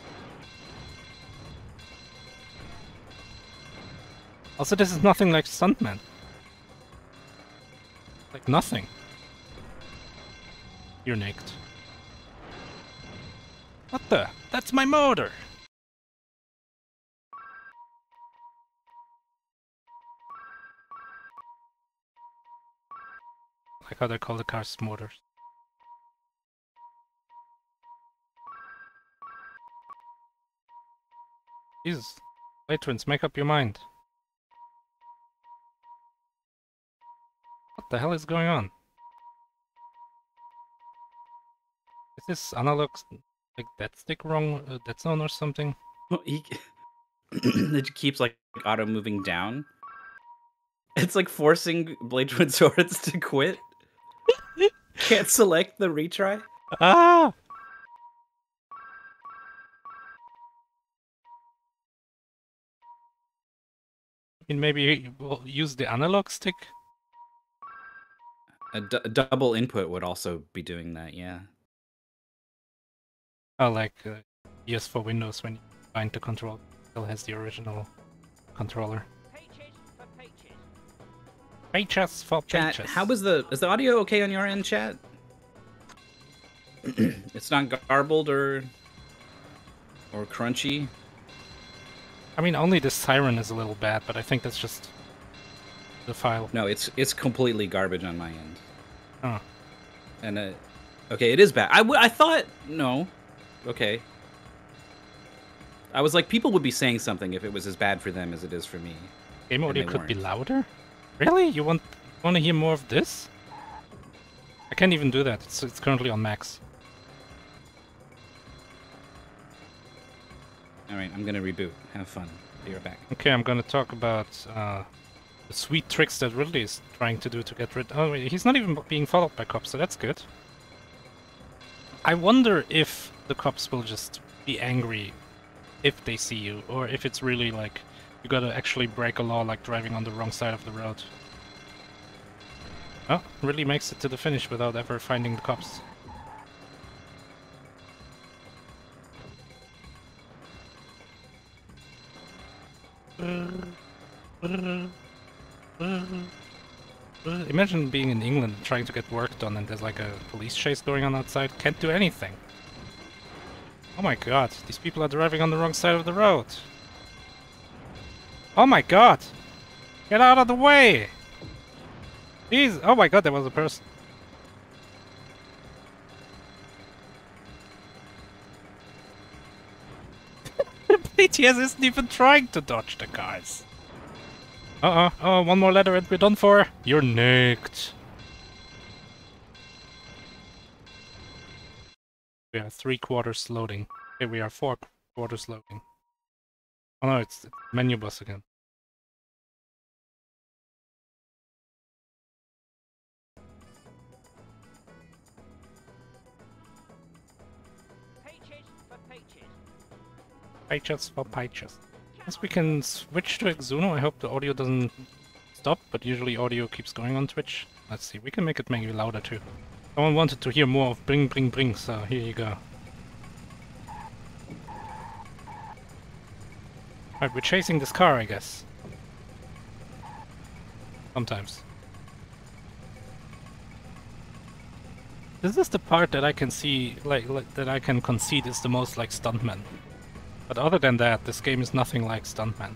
Also, this is nothing like Stuntman. Like nothing. You're naked. What the? That's my motor! Like how they call the cars motors. Jesus. Blade Twins, make up your mind. What the hell is going on? Is this analog, like that stick wrong, uh, that's on or something? Well, he it keeps like auto moving down. It's like forcing BladeTwinSwords to quit. Can't select the retry. Ah! I mean, maybe we'll use the analog stick? A, d a double input would also be doing that, yeah. Oh, like, uh, yes, for Windows when you find the control, it still has the original controller. Peaches for peaches. Peaches for Chat, peaches. how was the is the audio okay on your end, chat? It's not garbled or or crunchy. I mean, only the siren is a little bad, but I think that's just the file. No, it's it's completely garbage on my end. Oh. And uh, okay, it is bad. I, w I thought no, okay. I was like, people would be saying something if it was as bad for them as it is for me. Game audio they could be weren't. louder? Really? You want want to hear more of this? I can't even do that. It's it's currently on max. All right, I'm gonna reboot. Have fun. Be right back. Okay, I'm gonna talk about uh, the sweet tricks that Ridley is trying to do to get rid. Oh, wait, he's not even being followed by cops, so that's good. I wonder if the cops will just be angry if they see you, or if it's really like you gotta actually break a law, like driving on the wrong side of the road. Oh, Ridley makes it to the finish without ever finding the cops. Imagine being in England trying to get work done and there's like a police chase going on outside. Can't do anything. Oh my god, these people are driving on the wrong side of the road. Oh my god! Get out of the way! Jeez, oh my god, there was a person. B T S isn't even trying to dodge the cars. Uh-uh, oh, one more letter and we're done for. You're nicked. We are three quarters loading. Okay, we are four quarters loading. Oh no, it's, it's menu bus again. Peaches for peaches. Peaches for peaches. Yes, we can switch to Exuno. I hope the audio doesn't stop, but usually audio keeps going on Twitch. Let's see, we can make it maybe louder too. Someone wanted to hear more of bring bring bring, so here you go. Right, we're chasing this car, I guess. Sometimes. This is the part that I can see, like, like that I can concede is the most like Stuntman. But other than that, this game is nothing like Stuntman.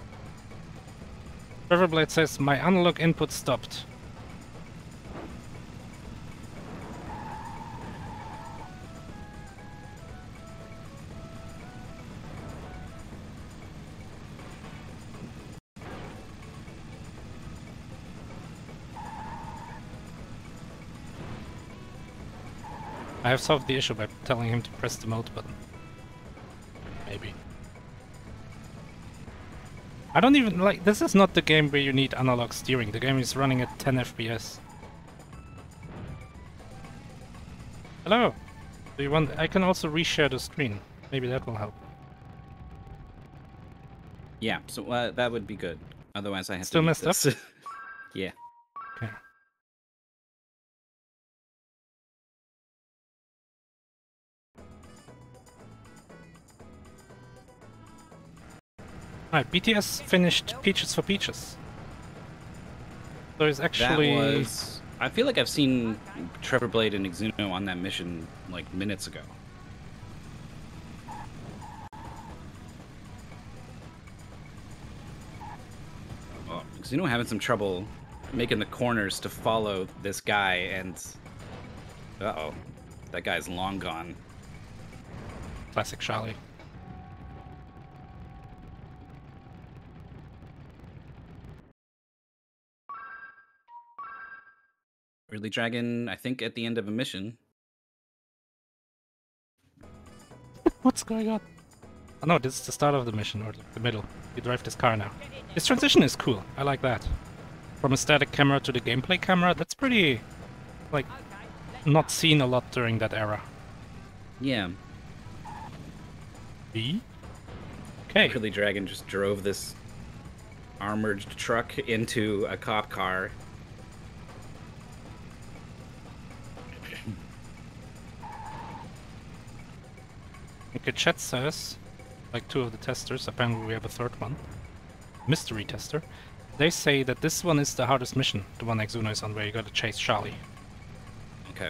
Trevor Blade says, my analog input stopped. I have solved the issue by telling him to press the mode button. Maybe. I don't even like, this is not the game where you need analog steering. The game is running at ten F P S. Hello! Do you want, I can also reshare the screen. Maybe that will help. Yeah, so uh, that would be good. Otherwise, I have Still to messed use this. Yeah. Yeah. Alright, B T S finished Peaches for Peaches. So it's actually... That was... I feel like I've seen Trevor, Blade, and Exuno on that mission, like, minutes ago. Oh, Exuno having some trouble making the corners to follow this guy, and... Uh-oh. That guy's long gone. Classic Charlie. RidleyDragon, I think, at the end of a mission. What's going on? Oh no, this is the start of the mission, or the middle. You drive this car now. This transition is cool. I like that. From a static camera to the gameplay camera, that's pretty, like, not seen a lot during that era. Yeah. B? Okay. RidleyDragon just drove this armored truck into a cop car. Okay, chat says, like two of the testers, apparently we have a third one, mystery tester, they say that this one is the hardest mission, the one Exuno is on, where you gotta chase Charlie. Okay.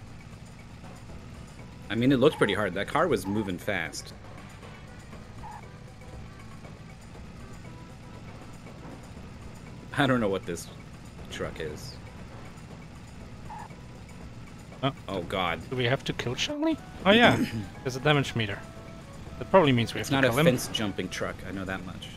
I mean, it looked pretty hard. That car was moving fast. I don't know what this truck is. Oh, Oh god. do we have to kill Charlie? Oh yeah, there's a damage meter. That probably means we have It's to not a kill him. fence jumping truck, I know that much.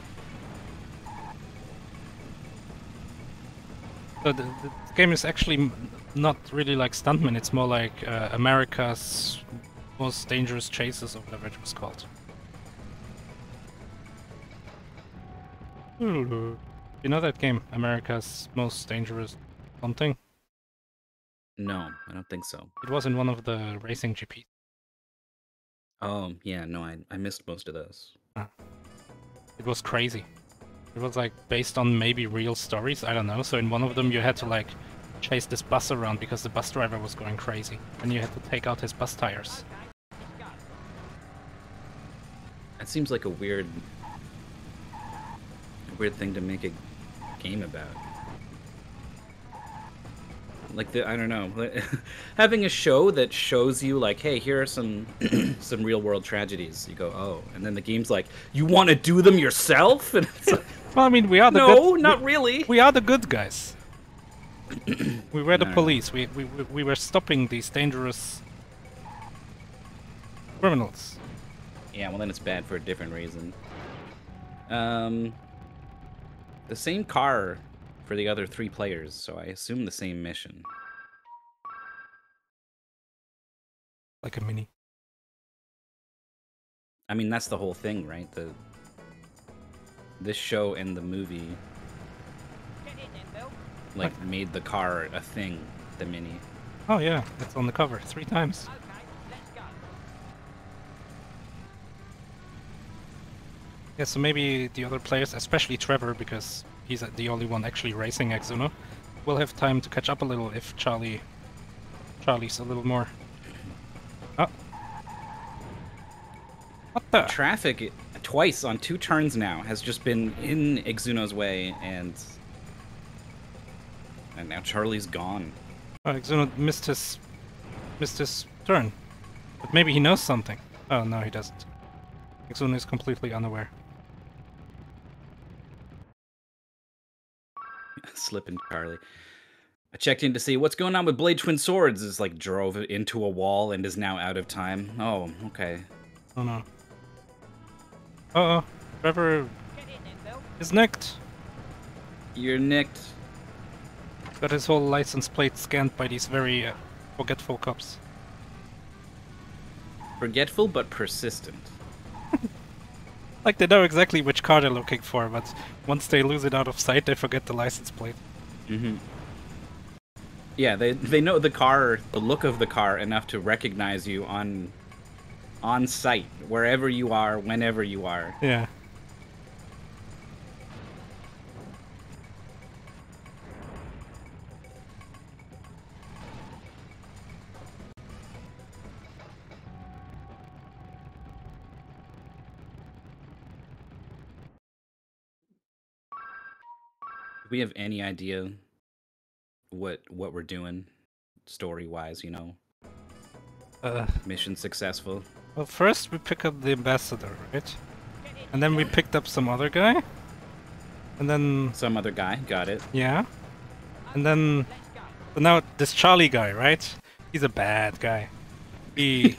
So the, the game is actually m- not really like Stuntman, it's more like uh, America's Most Dangerous Chases, or whatever it was called. You know that game, America's Most Dangerous something? No, I don't think so. It was in one of the racing G Ps. Oh, yeah, no, I, I missed most of those. It was crazy. It was like based on maybe real stories, I don't know. So in one of them you had to like chase this bus around because the bus driver was going crazy. And you had to take out his bus tires. That seems like a weird... a weird thing to make a game about. Like, the, I don't know, having a show that shows you, like, hey, here are some some real-world tragedies. You go, oh, and then the game's like, you want to do them yourself? And it's like, Well, I mean, we are the no, good... not we, really. We are the good guys. We were the No. police. We, we, we we were stopping these dangerous criminals. Yeah, well, then it's bad for a different reason. Um, the same car for the other three players, so I assume the same mission. Like a mini. I mean, that's the whole thing, right? The this show and the movie Get in then, Bill. like made the car a thing, the Mini. Oh yeah, it's on the cover three times. Okay, let's go. Yeah, so maybe the other players, especially Trevor, because he's uh, the only one actually racing Exuno, will have time to catch up a little if Charlie, Charlie's a little more. Oh. What the? Traffic twice on two turns now has just been in Exuno's way, and and now Charlie's gone. Oh, Exuno missed his, missed his turn. But maybe he knows something. Oh, no, he doesn't. Exuno is completely unaware. Slipping Charlie. I checked in to see what's going on with BladeTwinSwords. Is like drove into a wall and is now out of time. Oh, okay. Oh no. Uh-oh. Trevor Get in then, Bill. is nicked. You're nicked. Got his whole license plate scanned by these very uh, forgetful cops. Forgetful but persistent. Like they know exactly which car they're looking for, but once they lose it out of sight, they forget the license plate. Mm-hmm. Yeah, they they know the car, the look of the car enough to recognize you on on site, wherever you are, whenever you are. Yeah. we have any idea what what we're doing story wise? You know, Uh, mission successful. well, first we pick up the ambassador, right? And then we picked up some other guy. And then, Some other guy got it. yeah. And then, so now this Charlie guy, right? He's a bad guy. He...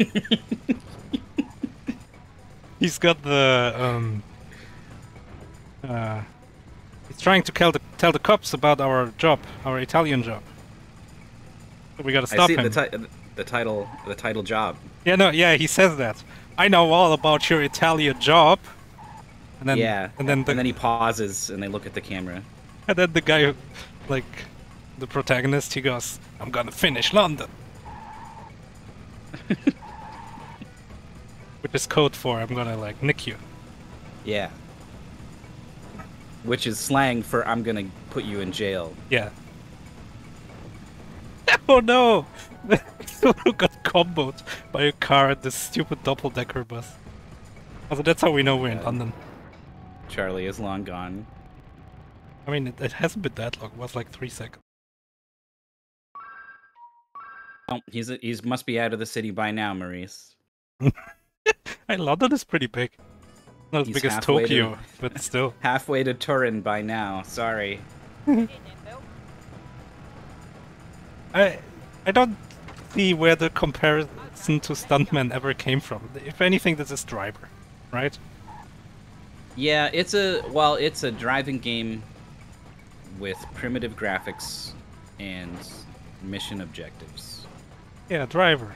he's got the, um... Uh... He's trying to tell the, tell the cops about our job, our Italian job. So we gotta I stop see him. the ti- the title the title job. Yeah, no, yeah, he says that. I know all about your Italian job. And then, yeah, and then, the, and then he pauses and they look at the camera. and then the guy, like, the protagonist, he goes, "I'm gonna finish London," which is code for "I'm gonna like nick you." Yeah. Which is slang for I'm gonna put you in jail. Yeah. Oh no! Exuno got comboed by a car at this stupid double-decker bus. Also, that's how we know we're in Yeah. London. Charlie is long gone. I mean, it, it hasn't been that long. It was like three seconds. Oh, he's he's must be out of the city by now, Maurice. Hey, London is pretty big. Not as He's big as halfway to- Tokyo, but still. Halfway to Turin by now. Sorry. Get in then, Bill. I I don't see where the comparison to Stuntman ever came from. If anything, this is Driver, right? Yeah, it's a well, it's a driving game with primitive graphics and mission objectives. Yeah, Driver.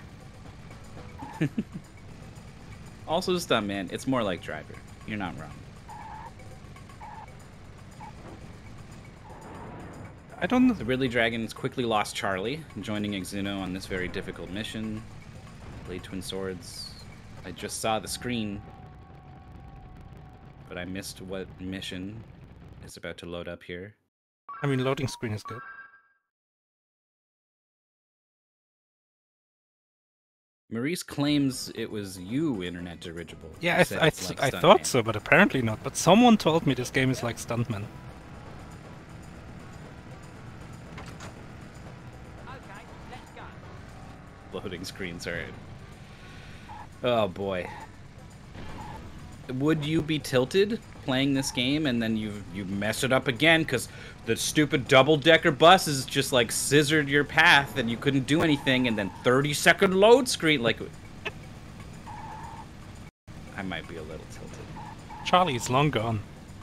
Also, Stuntman. It's more like Driver. You're not wrong. I don't know. The Ridley Dragons quickly lost Charlie, joining Exuno on this very difficult mission. BladeTwinSwords. I just saw the screen, but I missed what mission is about to load up here. I mean, loading screen is good. Maurice claims it was you, Internet Dirigible. Yeah, He I, said th I, it's th like I thought Stuntman. so, but apparently not. But someone told me this game is like Stuntman. Okay, let's go. Loading screens are. Oh boy. Would you be tilted playing this game and then you you mess it up again because the stupid double-decker bus is just like scissored your path and you couldn't do anything and then thirty second load screen like I might be a little tilted. Charlie is long gone.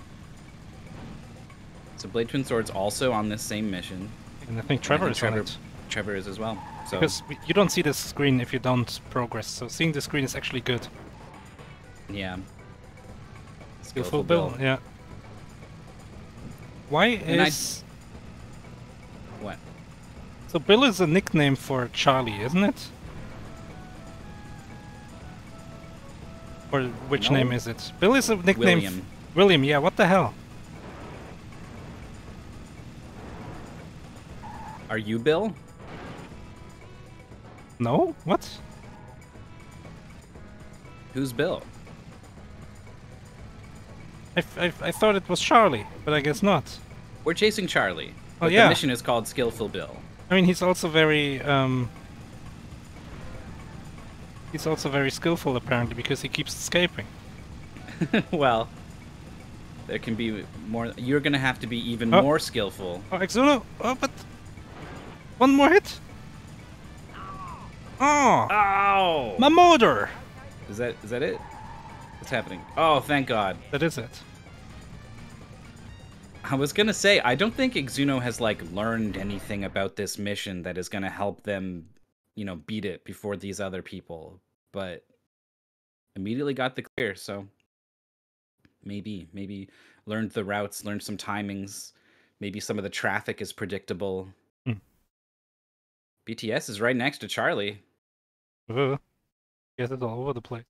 So BladeTwinSwords also on this same mission. And I think Trevor I think is on Trevor, it. Trevor is as well. So Because we- you don't see this screen if you don't progress, so seeing the screen is actually good. yeah. Skillful Bill, yeah. Why And I- is... What? So Bill is a nickname for Charlie, isn't it? Or which No. name is it? Bill is a nickname... f- William. William, yeah, what the hell? Are you Bill? No? What? Who's Bill? I, f- I f- I thought it was Charlie, but I guess not. We're chasing Charlie. Oh, But yeah. the mission is called Skillful Bill. I mean, he's also very, um... He's also very skillful, apparently, because he keeps escaping. Well, there can be more. You're gonna have to be even Oh. more skillful. Oh, Exuno! Oh, but... One more hit? Oh! Ow! My motor! Is that is that it? What's happening? Oh, thank God. That is it. I was gonna say I don't think Exuno has like learned anything about this mission that is gonna help them, you know, beat it before these other people. But immediately got the clear, so maybe maybe learned the routes, learned some timings. Maybe some of the traffic is predictable. Hmm. B T S is right next to Charlie. Ugh. Get it all over the place.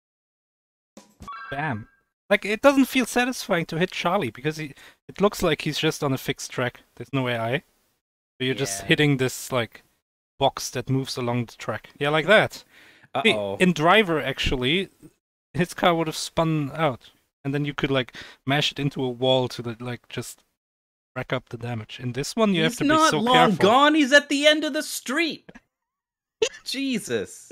Bam. Like, it doesn't feel satisfying to hit Charlie, because he, it looks like he's just on a fixed track. There's no A I. So you're just Yeah. hitting this, like, box that moves along the track. Yeah, like that. See, Uh-oh. in Driver, actually, his car would have spun out. And then you could, like, mash it into a wall to, the, like, just rack up the damage. In this one, you He's have to be not so long careful. gone. He's at the end of the street. Jesus.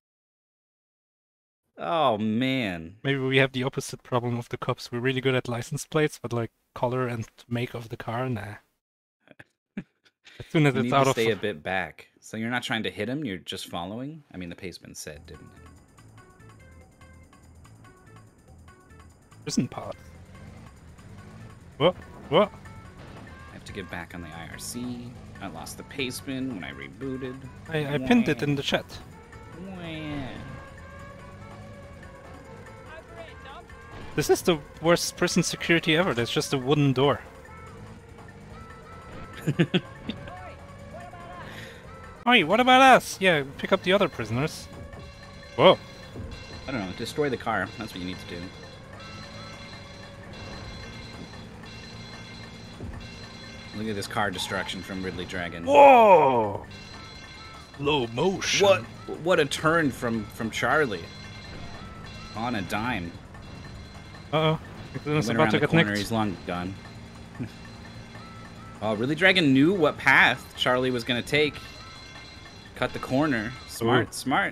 Oh man. Maybe we have the opposite problem of the cops. We're really good at license plates, but like color and make of the car, nah. As soon as You it's need out to of stay a bit back. So you're not trying to hit him, you're just following? I mean, the paceman said, didn't it? prison pod. What? What? I have to get back on the I R C. I lost the paceman when I rebooted. I, I pinned it in the chat. Wah. Over here, Tom. This is the worst prison security ever. There's just a wooden door. Oi, what about us? Oi, what about us? Yeah, pick up the other prisoners. Whoa. I don't know, destroy the car. That's what you need to do. Look at this car destruction from RidleyDragon. Whoa! Slow motion. What what a turn from, from Charlie. On a dime. Uh-oh. He It's went about around to the get corner, nicked. he's long gone. Oh, RidleyDragon knew what path Charlie was going to take. Cut the corner. Smart, Ooh. smart.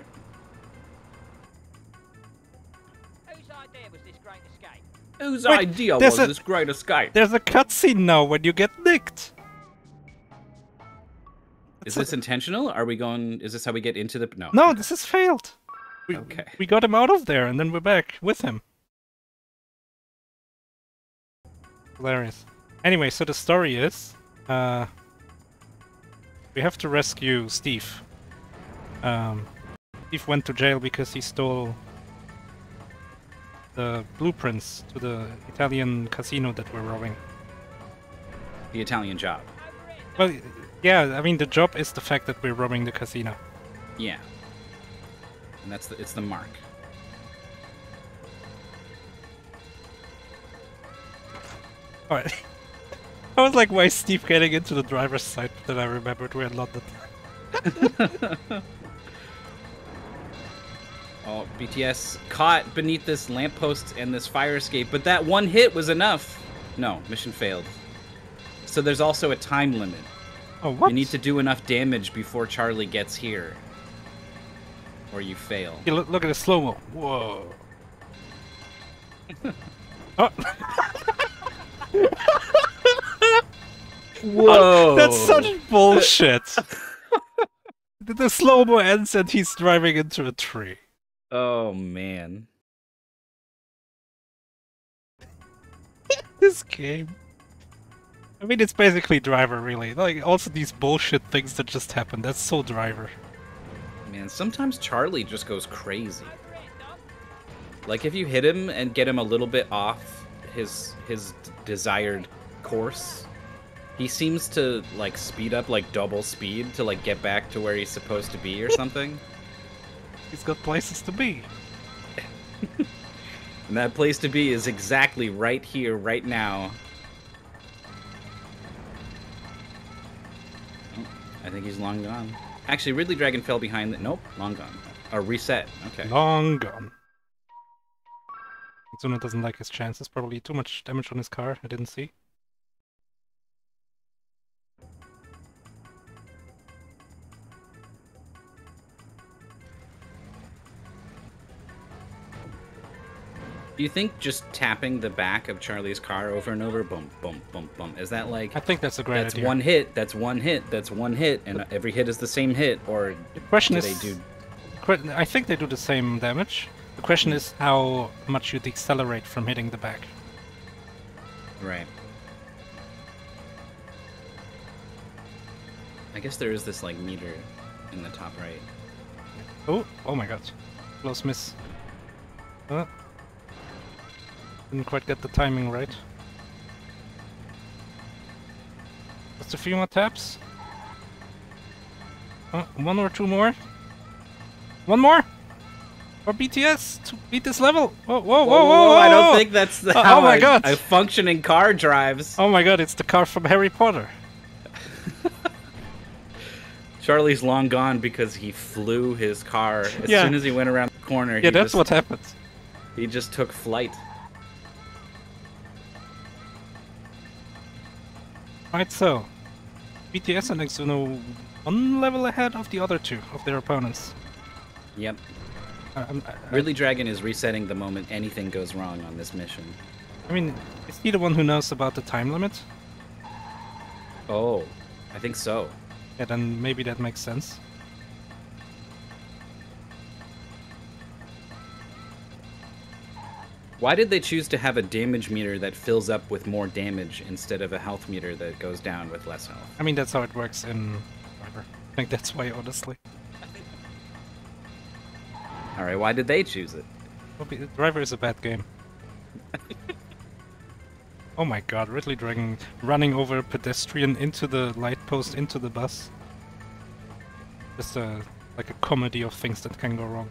Whose idea was this great escape? Whose Wait, idea there's was a- this great escape? There's a cutscene now when you get nicked. Is this intentional? Are we going... Is this how we get into the... No. No, this is failed. We, Okay. we got him out of there and then we're back with him. Hilarious. Anyway, so the story is... Uh, we have to rescue Steve. Um, Steve went to jail because he stole the blueprints to the Italian casino that we're robbing. The Italian job. Over here, Well, yeah, I mean the job is the fact that we're robbing the casino. Yeah. And that's the... It's the mark. Alright. I was like, why is Steve getting into the driver's side? But then I remembered we're in London. Oh, B T S caught beneath this lamppost and this fire escape, but that one hit was enough. No, mission failed. So there's also a time limit. Oh, what? You need to do enough damage before Charlie gets here. Or you fail. Yeah, look, look at the slow-mo. Whoa. Oh. Whoa! That's such bullshit. the the slow-mo ends and he's driving into a tree. Oh, man. This game. I mean, it's basically Driver, really. Like, also these bullshit things that just happen. That's so Driver. Man, sometimes Charlie just goes crazy. over here, Tom. Like, if you hit him and get him a little bit off his his d- desired course, he seems to, like, speed up, like, double speed to, like, get back to where he's supposed to be or something. He's got places to be. And that place to be is exactly right here, right now. Oh, I think he's long gone. Actually, RidleyDragon fell behind the... Nope, long gone. Or reset. Okay. Long gone. Exuno doesn't like his chances. Probably too much damage on his car. I didn't see. Do you think just tapping the back of Charlie's car over and over, boom, boom, boom, boom, is that like... I think that's a great That's idea. one hit, that's one hit, that's one hit, and every hit is the same hit, or The question do is... they do... que- I think they do the same damage. The question is how much you decelerate from hitting the back. Right. I guess there is this, like, meter in the top right. Oh, oh my god. Close miss. Uh, didn't quite get the timing right. Just a few more taps. Uh, one or two more. One more! For B T S to beat this level! Whoa, whoa, whoa, whoa, whoa! I don't whoa. think that's the, Oh, how oh my a, God. a functioning car drives. Oh my god, it's the car from Harry Potter. Charlie's long gone because he flew his car. As Yeah. soon as he went around the corner, Yeah, he, that's just, what happened. he just took flight. Right, so B T S and Exuno one level ahead of the other two of their opponents. Yep. I, I'm- I, I, RidleyDragon is resetting the moment anything goes wrong on this mission. I mean, is he the one who knows about the time limit? Oh, I think so. Yeah, then maybe that makes sense. Why did they choose to have a damage meter that fills up with more damage instead of a health meter that goes down with less health? I mean, that's how it works in Trevor. I think that's why, honestly. Alright, why did they choose it? Well, be- Driver is a bad game. Oh my god, RidleyDragon running over a pedestrian into the light post, into the bus. Just a, like a comedy of things that can go wrong.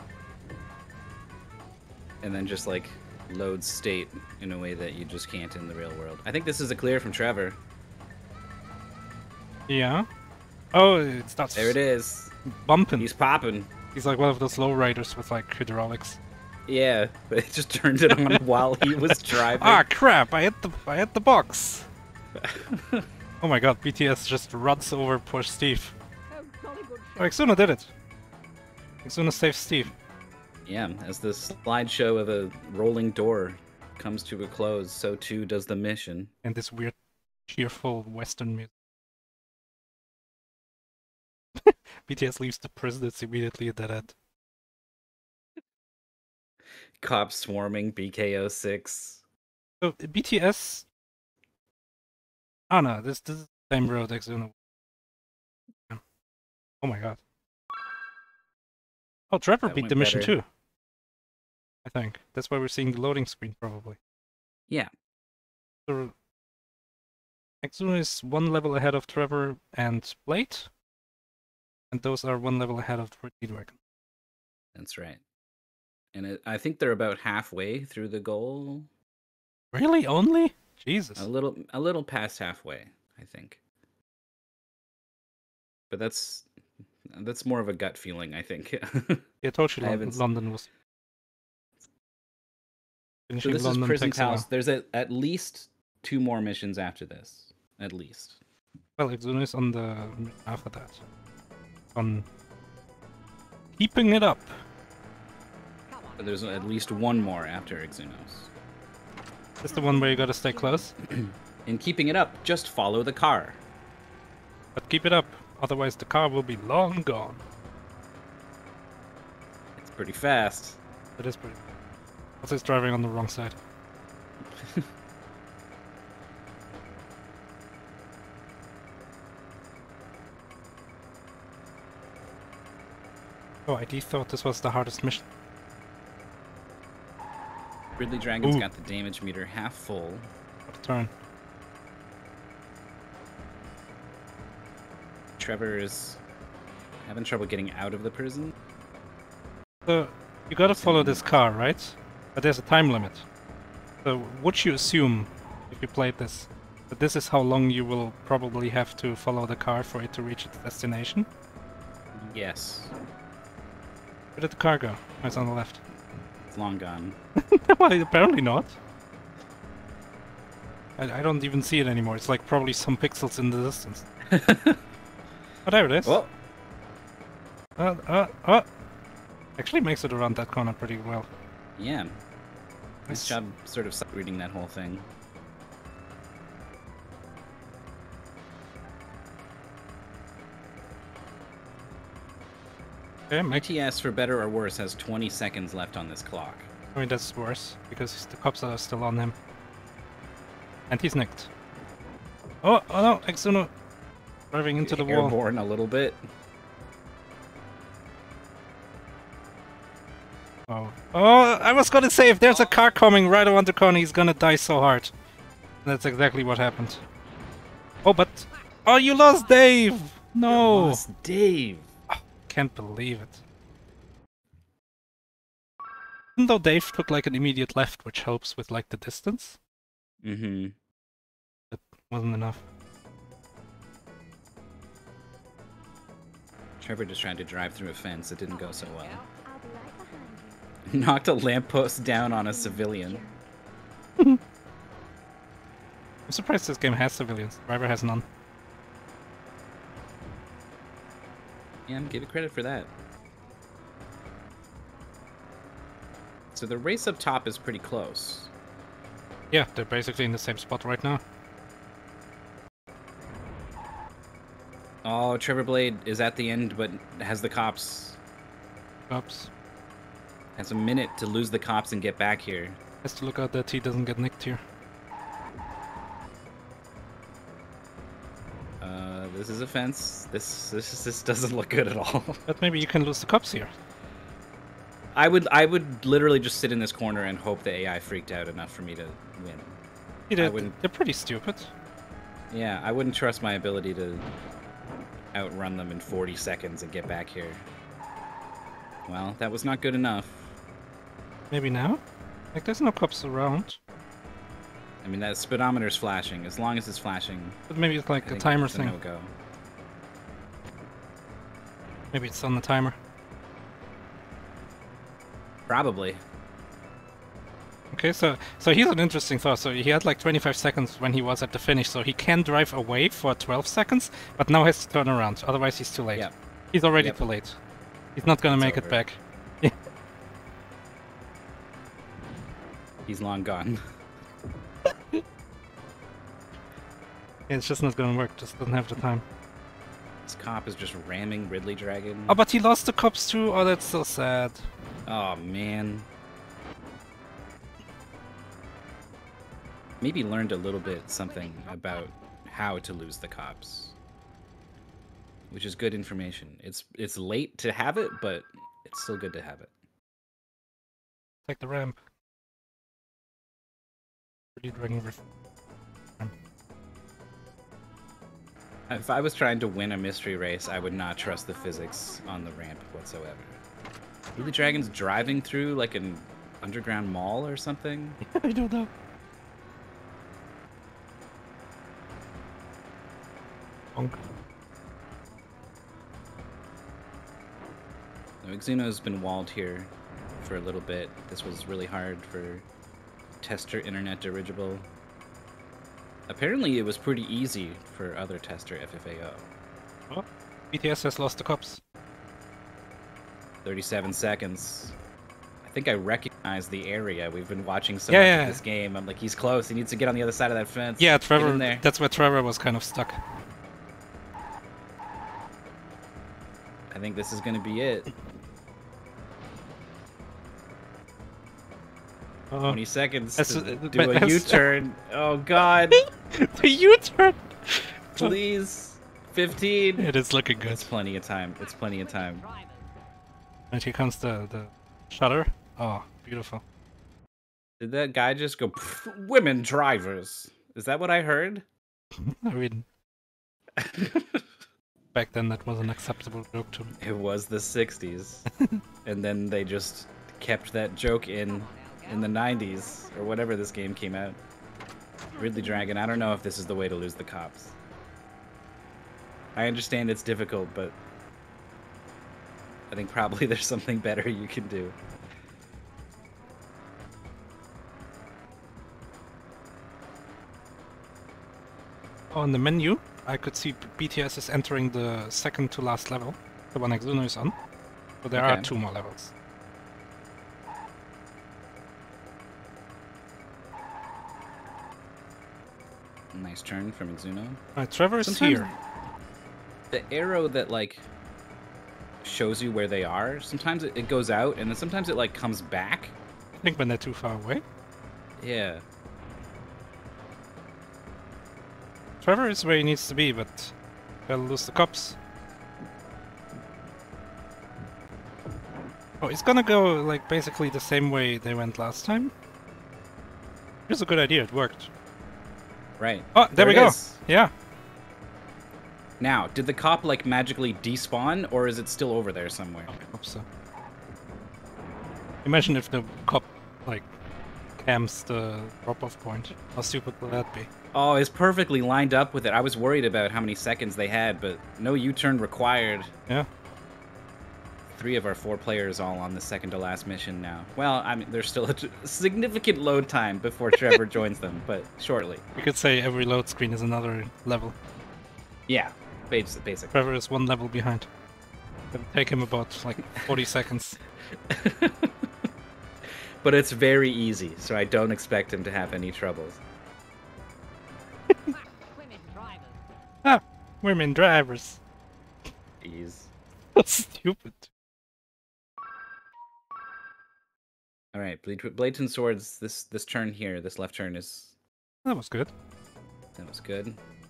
And then just like loads state in a way that you just can't in the real world. I think this is a clear from Trevor. Yeah. Oh, it starts There it is. bumping. He's popping. He's like one of those lowriders with like hydraulics. Yeah, but it just turned it on while he was driving. Ah, crap! I hit the I hit the box. Oh my god, B T S just runs over poor Steve. Oh, jolly good Oh, Exuno did it. Exuno saved Steve. Yeah, as the slideshow of a rolling door comes to a close, so too does the mission. And this weird, cheerful Western music. B T S leaves the prison. It's immediately a dead end. Cops swarming B K zero six. So B T S. Oh no, this this is the same road Exuno. Oh my god. Oh, Trevor That beat went the mission better. too. I think that's why we're seeing the loading screen probably. Yeah. So Exuno is one level ahead of Trevor and Blade, and those are one level ahead of RidleyDragon. That's right. And it, I think they're about halfway through the goal. Really? Only? Jesus. A little a little past halfway, I think. But that's that's more of a gut feeling, I think. Yeah, I told you I Lon- haven't s- London was. So Finishing this London is Prison takes a while. Palace. There's a, at least two more missions after this. At least. Well, Exuno is on the half of that. On keeping it up. But there's at least one more after Exunos. This the one where you gotta stay close, In keeping it up, just follow the car. but keep it up. Otherwise, the car will be long gone. It's pretty fast. That is pretty. Also, it's driving on the wrong side. Oh, I D thought this was the hardest mission. RidleyDragon's Ooh. got the damage meter half full. What a turn. Trevor is having trouble getting out of the prison. So, you gotta follow this car, right? But there's a time limit. So, would you assume, if you played this, that this is how long you will probably have to follow the car for it to reach its destination? Yes. Where did the car go? Oh, it's on the left. It's long gone. Well, apparently not. I, I don't even see it anymore. It's like probably some pixels in the distance. Oh, there it is. Oh, Uh, uh, uh. Actually makes it around that corner pretty well. yeah. Nice Nice. job sort of sight reading that whole thing. Okay, make, B T S, for better or worse, has twenty seconds left on this clock. I mean, that's worse, because the cops are still on him. And he's nicked. Oh, oh no, Exuno driving into the wall. Airborne a little bit. Oh, oh, I was gonna say, if there's a car coming right around the corner, he's gonna die so hard. And that's exactly what happened. Oh, but... Oh, you lost Dave! No! Lost Dave. Can't believe it. Even though Dave took like an immediate left, which helps with like the distance, Mm-hmm. wasn't enough. Trevor just tried to drive through a fence. It didn't go so well. I'll be right behind you. Knocked a lamppost down on a civilian. I'm surprised this game has civilians. Driver has none. Yeah, give it credit for that. So the race up top is pretty close. Yeah, they're basically in the same spot right now. Oh, Trevor Blade is at the end, but has the cops. Oops. Has a minute to lose the cops and get back here. Has to look out that he doesn't get nicked here. Uh, this is a fence. This this this doesn't look good at all. But maybe you can lose the cops here. I would I would literally just sit in this corner and hope the A I freaked out enough for me to win. Yeah, they're, wouldn't- they're pretty stupid. Yeah, I wouldn't trust my ability to outrun them in forty seconds and get back here. Well, that was not good enough. Maybe now? Like, there's no cops around. I mean, that speedometer's flashing. As long as it's flashing, But maybe it's I like a think timer it's a thing. no-go. Maybe it's on the timer. Probably. Okay, so so here's an interesting thought. So he had like twenty-five seconds when he was at the finish, so he can drive away for twelve seconds, but now has to turn around. Otherwise, he's too late. Yep. He's already Yep. too late. He's not gonna It's make over. it back. He's long gone. It's just not gonna work. Just doesn't have the time. This cop is just ramming RidleyDragon. Oh, but he lost the cops too. Oh, that's so sad. Oh, man. Maybe learned a little bit something about how to lose the cops. Which is good information. It's it's late to have it, but it's still good to have it. Take the ramp. RidleyDragon ref- If I was trying to win a mystery race, I would not trust the physics on the ramp whatsoever. RidleyDragon's driving through like an underground mall or something? I don't know. Bonk. No, Exuno's been walled here for a little bit. This was really hard for tester internet dirigible. Apparently it was pretty easy for other tester F F A O. Oh, B T S has lost the cops. thirty-seven seconds. I think I recognize the area. We've been watching so Yeah, much yeah. of this game. I'm like, he's close. He needs to get on the other side of that fence. Yeah, Get Trevor. in there. That's where Trevor was kind of stuck. I think this is going to be it. Uh, twenty seconds That's- to uh, do but a that's- U-turn. Oh, God. the U-turn. Please. fifteen. It is looking good. It's plenty of time. It's plenty of time. And here comes the the shutter. Oh, beautiful. Did that guy just go, "Pff, women drivers? Is that what I heard? I mean, back then that was an acceptable joke to me. It was the sixties. And then they just kept that joke in in the nineties, or whenever this game came out. RidleyDragon, I don't know if this is the way to lose the cops. I understand it's difficult, but I think probably there's something better you can do. On the menu, I could see B T S is entering the second to last level, the one Exuno is on. So there Okay. are two more levels. Nice turn from Exuno. Alright, Trevor is Sometimes here. The arrow that like shows you where they are, sometimes it, it goes out and then sometimes it like comes back. I think when they're too far away. Yeah. Trevor is where he needs to be, but gotta lose the cops. Oh, it's gonna go like basically the same way they went last time. Here's a good idea, it worked. Right. Oh, there, we it go. is. Yeah. Now, did the cop like magically despawn or is it still over there somewhere? I hope so. Imagine if the cop like cams the drop-off point. How stupid would that be? Oh, it's perfectly lined up with it. I was worried about how many seconds they had, but no U-turn required. Yeah. three of our four players all on the second to last mission now. Well, I mean, there's still a t- significant load time before Trevor joins them, but shortly. You could say every load screen is another level. Yeah, bas- basically. Trevor is one level behind. It'll take him about like forty seconds. But it's very easy, so I don't expect him to have any troubles. Fuck, women drivers. Ah, women drivers. Ease. That's stupid. All right, Blade, Blade Twin Swords. This this turn here, this left turn is That was good. that was good.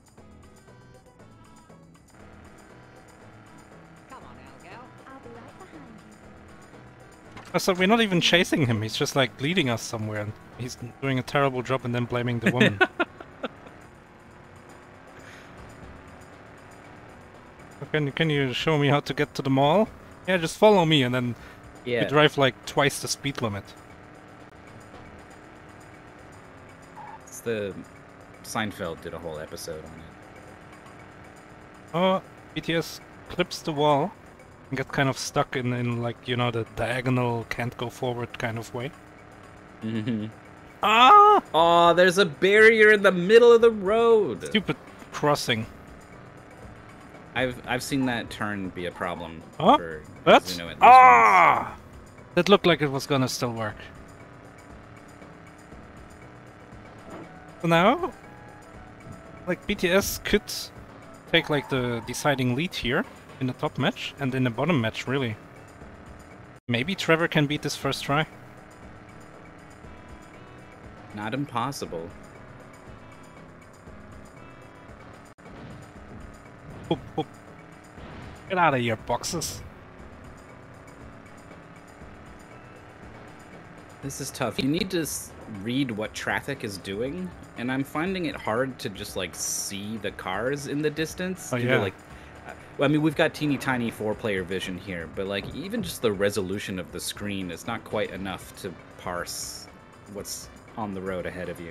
Come on, Elgal. I'll be right behind you. Oh, so we're not even chasing him. He's just like leading us somewhere. And he's doing a terrible job and then blaming the woman. Can, can you show me how to get to the mall? Yeah, just follow me and then Yeah. we drive like twice the speed limit. It's the Seinfeld did a whole episode on it. Oh, B T S clips the wall and gets kind of stuck in, in like, you know, the diagonal can't go forward kind of way. Mm-hmm. Ah! Oh, there's a barrier in the middle of the road. Stupid crossing. I've I've seen that turn be a problem Huh? for What? Exuno at least Ah! That looked like it was gonna still work. So now, like B T S could take like the deciding lead here in the top match and in the bottom match, really. Maybe Trevor can beat this first try. once. Not impossible. Boop, boop. Get out of here, boxes. This is tough. You need to s- read what traffic is doing, and I'm finding it hard to just like see the cars in the distance. Oh, due to, yeah. like, uh, well, I mean, we've got teeny tiny four-player vision here, but like even just the resolution of the screen is not quite enough to parse what's on the road ahead of you.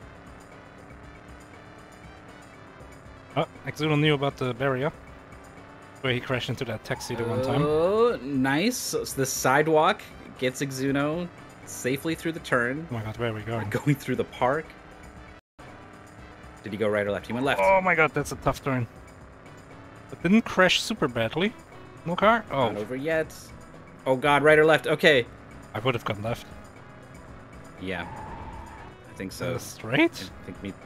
Oh, Exuno knew about the barrier. Where he crashed into that taxi the one time. Oh, nice. So the sidewalk gets Exuno safely through the turn. Oh my god, where are we going? Going through the park. Did he go right or left? He went left. Oh my god, that's a tough turn. But didn't crash super badly. No car? Oh, Not over yet. Oh god, right or left? Okay. I would have gone left. Yeah. I think so. Uh, straight? I think me.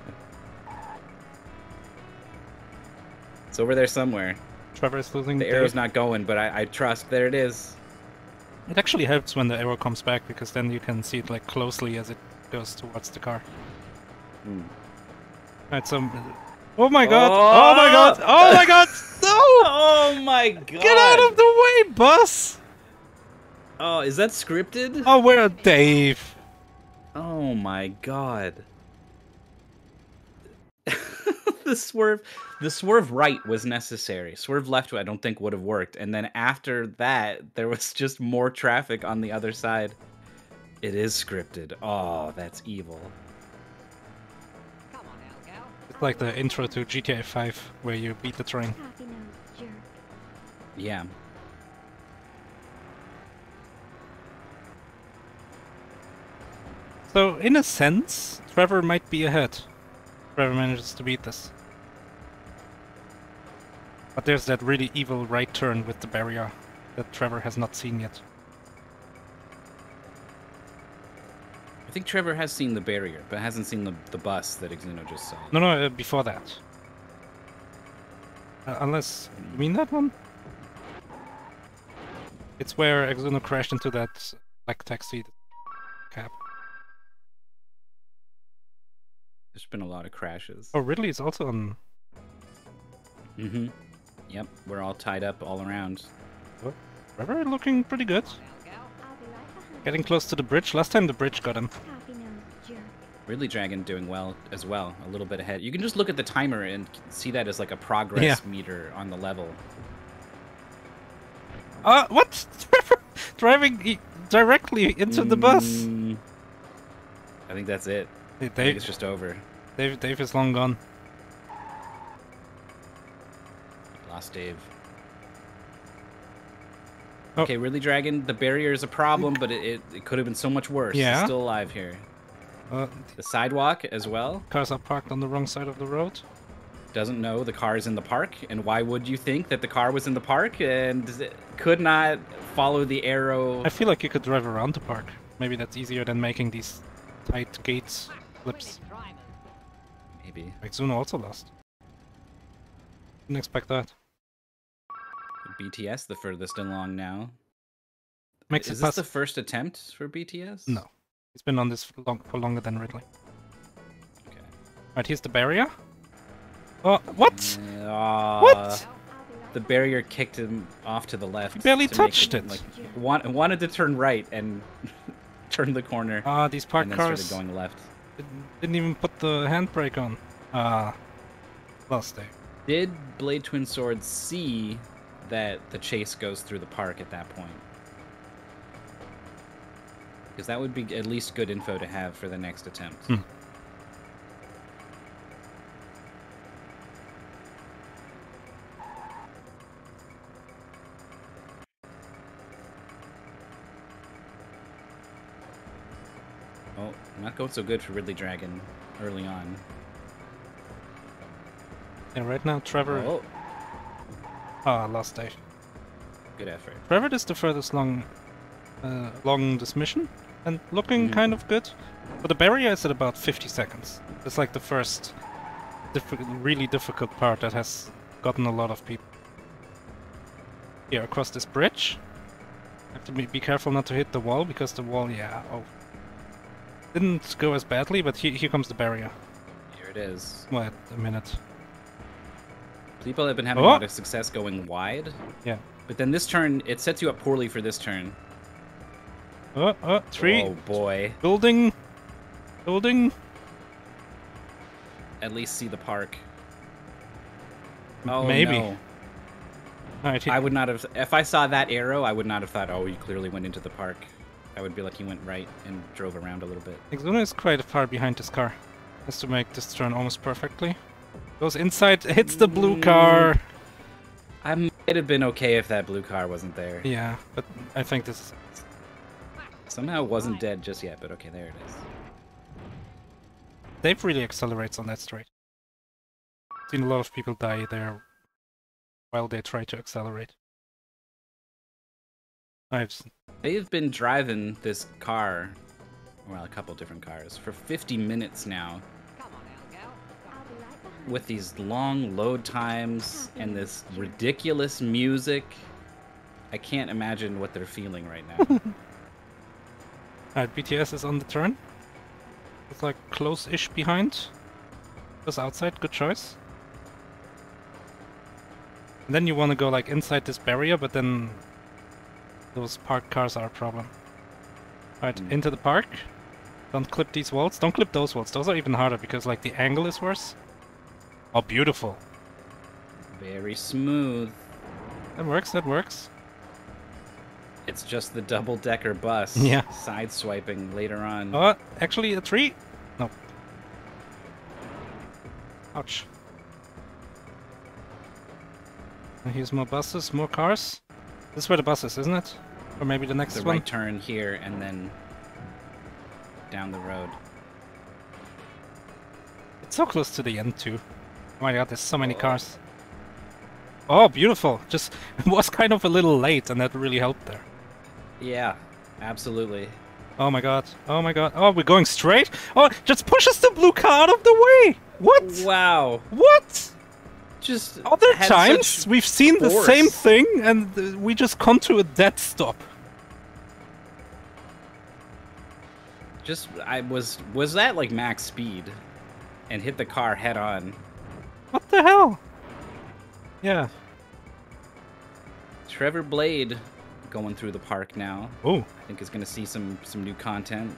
It's over there somewhere. Trevor is losing The Dave. arrow's not going, but I, I trust. There it is. It actually helps when the arrow comes back because then you can see it like closely as it goes towards the car. Hmm. Alright, so... Oh my god! Oh, my god! Oh my god! No! Oh my god! Get out of the way, bus! Oh, is that scripted? Oh, where Dave? Oh my god. the swerve the swerve right was necessary. Swerve left I don't think would have worked. And then after that, there was just more traffic on the other side. It is scripted. Oh, that's evil. Come on, Elgal. It's like the intro to G T A five where you beat the train. Happy nose, jerk. Yeah. So, in a sense, Trevor might be ahead. Trevor manages to beat this. But there's that really evil right turn with the barrier that Trevor has not seen yet. I think Trevor has seen the barrier, but hasn't seen the, the bus that Exuno just saw. No, no, uh, before that. Uh, unless... You mean that one? It's where Exuno crashed into that black taxi cab. There's been a lot of crashes. Oh, Ridley is also on... Mm-hmm. Yep, we're all tied up all around. Oh, Trevor looking pretty good. Elgal. I'll be right behind Getting close to the bridge. Last time the bridge got him. you. Happy nose, jerk. RidleyDragon doing well as well, a little bit ahead. You can just look at the timer and see that as like a progress Yeah. meter on the level. Uh, what? Trevor driving e directly into the bus. Mm, I think that's it. Hey, I think Dave, it's just over. Dave, Dave is long gone. Lost Dave. Oh. Okay, RidleyDragon, the barrier is a problem, but it, it, it could have been so much worse. Yeah. He's still alive here. Uh, The sidewalk as well. cars are parked on the wrong side of the road. Doesn't know the car is in the park, and why would you think that the car was in the park and could not follow the arrow? I feel like you could drive around the park. Maybe that's easier than making these tight gates flips. Women drivers. Maybe. Exuno also lost. Didn't expect that. B T S the furthest along now. Makes is it this pass- the first attempt for B T S? No. He's been on this for, long, for longer than Ridley. Okay. Right, here's the barrier. Oh, what? Uh, What? I'll be right The barrier kicked him off to the left. He barely to make touched it. it. Like, want, wanted to turn right and turn the corner. Ah, these parked and then cars started going left. didn't, didn't even put the handbrake on. Ah, lost day. Did BladeTwinSwords see that the chase goes through the park at that point? Because that would be at least good info to have for the next attempt. Hmm. Oh, not going so good for RidleyDragon early on. Yeah, right now Trevor. Oh, Ah, lost day. good effort. Trevor is the furthest long, uh, along this mission, and looking Mhm. kind of good. But the barrier is at about fifty seconds. It's like the first, diffi really difficult part that has gotten a lot of people. Here, across this bridge. Have to be, be careful not to hit the wall, because the wall, yeah, oh. Didn't go as badly, but he, here comes the barrier. Here it is. Wait a minute. People have been having Oh. a lot of success going wide, Yeah. but then this turn, it sets you up poorly for this turn. Oh, oh, tree. Oh boy. Building. Building. At least see the park. Oh, Maybe. no. Alright, I would not have. If I saw that arrow, I would not have thought, oh, he clearly went into the park. I would be like, he went right and drove around a little bit. Exuno is quite far behind this car. Has to make this turn almost perfectly. Goes inside, hits the blue car. I might have been okay if that blue car wasn't there. Yeah, but I think this is... Somehow it wasn't dead just yet, but okay, there it is. Dave really accelerates on that straight. Seen a lot of people die there while they try to accelerate. I've s- They've been driving this car, well, a couple different cars, for fifty minutes now, Come on, Al Gal. I'll be right behind with these long load times and this ridiculous music. I can't imagine what they're feeling right now. Alright, B T S is on the turn. It's like close-ish behind. Goes outside, good choice. And then you want to go like inside this barrier, but then those parked cars are a problem. Alright, Mm. into the park. Don't clip these walls. Don't clip those walls. Those are even harder because like the angle is worse. Oh, beautiful. Very smooth. That works, that works. It's just the double-decker bus. Yeah. Sideswiping later on. Oh, actually a tree? No. Ouch. And here's more buses, more cars. This is where the bus is, isn't it? Or maybe the next the one? right turn here and then down the road. It's so close to the end too. Oh my god, there's so many cars. Oh, beautiful. Just was kind of a little late and that really helped there. Yeah, absolutely. Oh my god. Oh my god. Oh, we're going straight? Oh, just pushes the blue car out of the way! What? Wow. What? Just Other had times such we've seen the force. same thing and uh, we just come to a dead stop. Just I was was that like max speed and hit the car head on. What the hell? Yeah. Trevor Blade going through the park now. Oh. I think is going to see some some new content.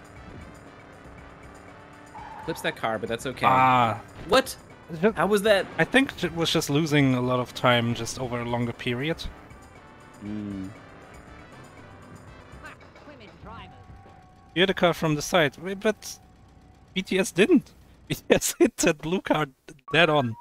Clips that car, but that's okay. Ah. What? ju- How was that? I think it was just losing a lot of time just over a longer period. Mm. Ha! Women drivers. You had a car from the side, wait, but B T S didn't. B T S hit that blue car dead on.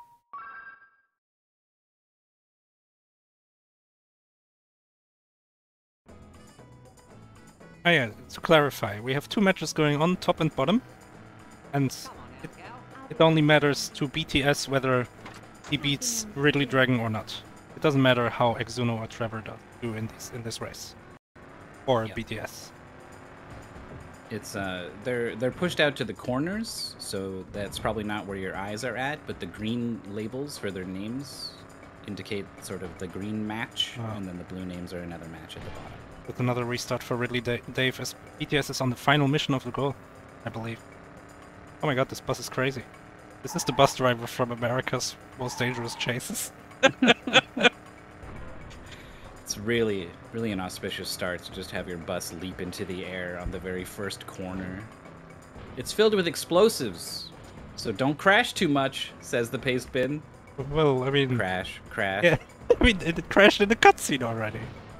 Oh yeah, to clarify, we have two matches going on, top and bottom, and Come on, it, Elgal. it only matters to B T S whether he beats RidleyDragon or not. It doesn't matter how Exuno or Trevor does do in this in this race, or Yeah. B T S. It's uh, they're they're pushed out to the corners, so that's probably not where your eyes are at. But the green labels for their names indicate sort of the green match, Oh. and then the blue names are another match at the bottom. With another restart for Ridley Da- Dave, as B T S is on the final mission of the goal, I believe. Oh my god, this bus is crazy. This is the bus driver from America's Most Dangerous Chases. It's really, really an auspicious start to just have your bus leap into the air on the very first corner. It's filled with explosives, so don't crash too much, says the paste bin. Well, I mean... Crash, crash. Yeah, I mean, it crashed in the cutscene already.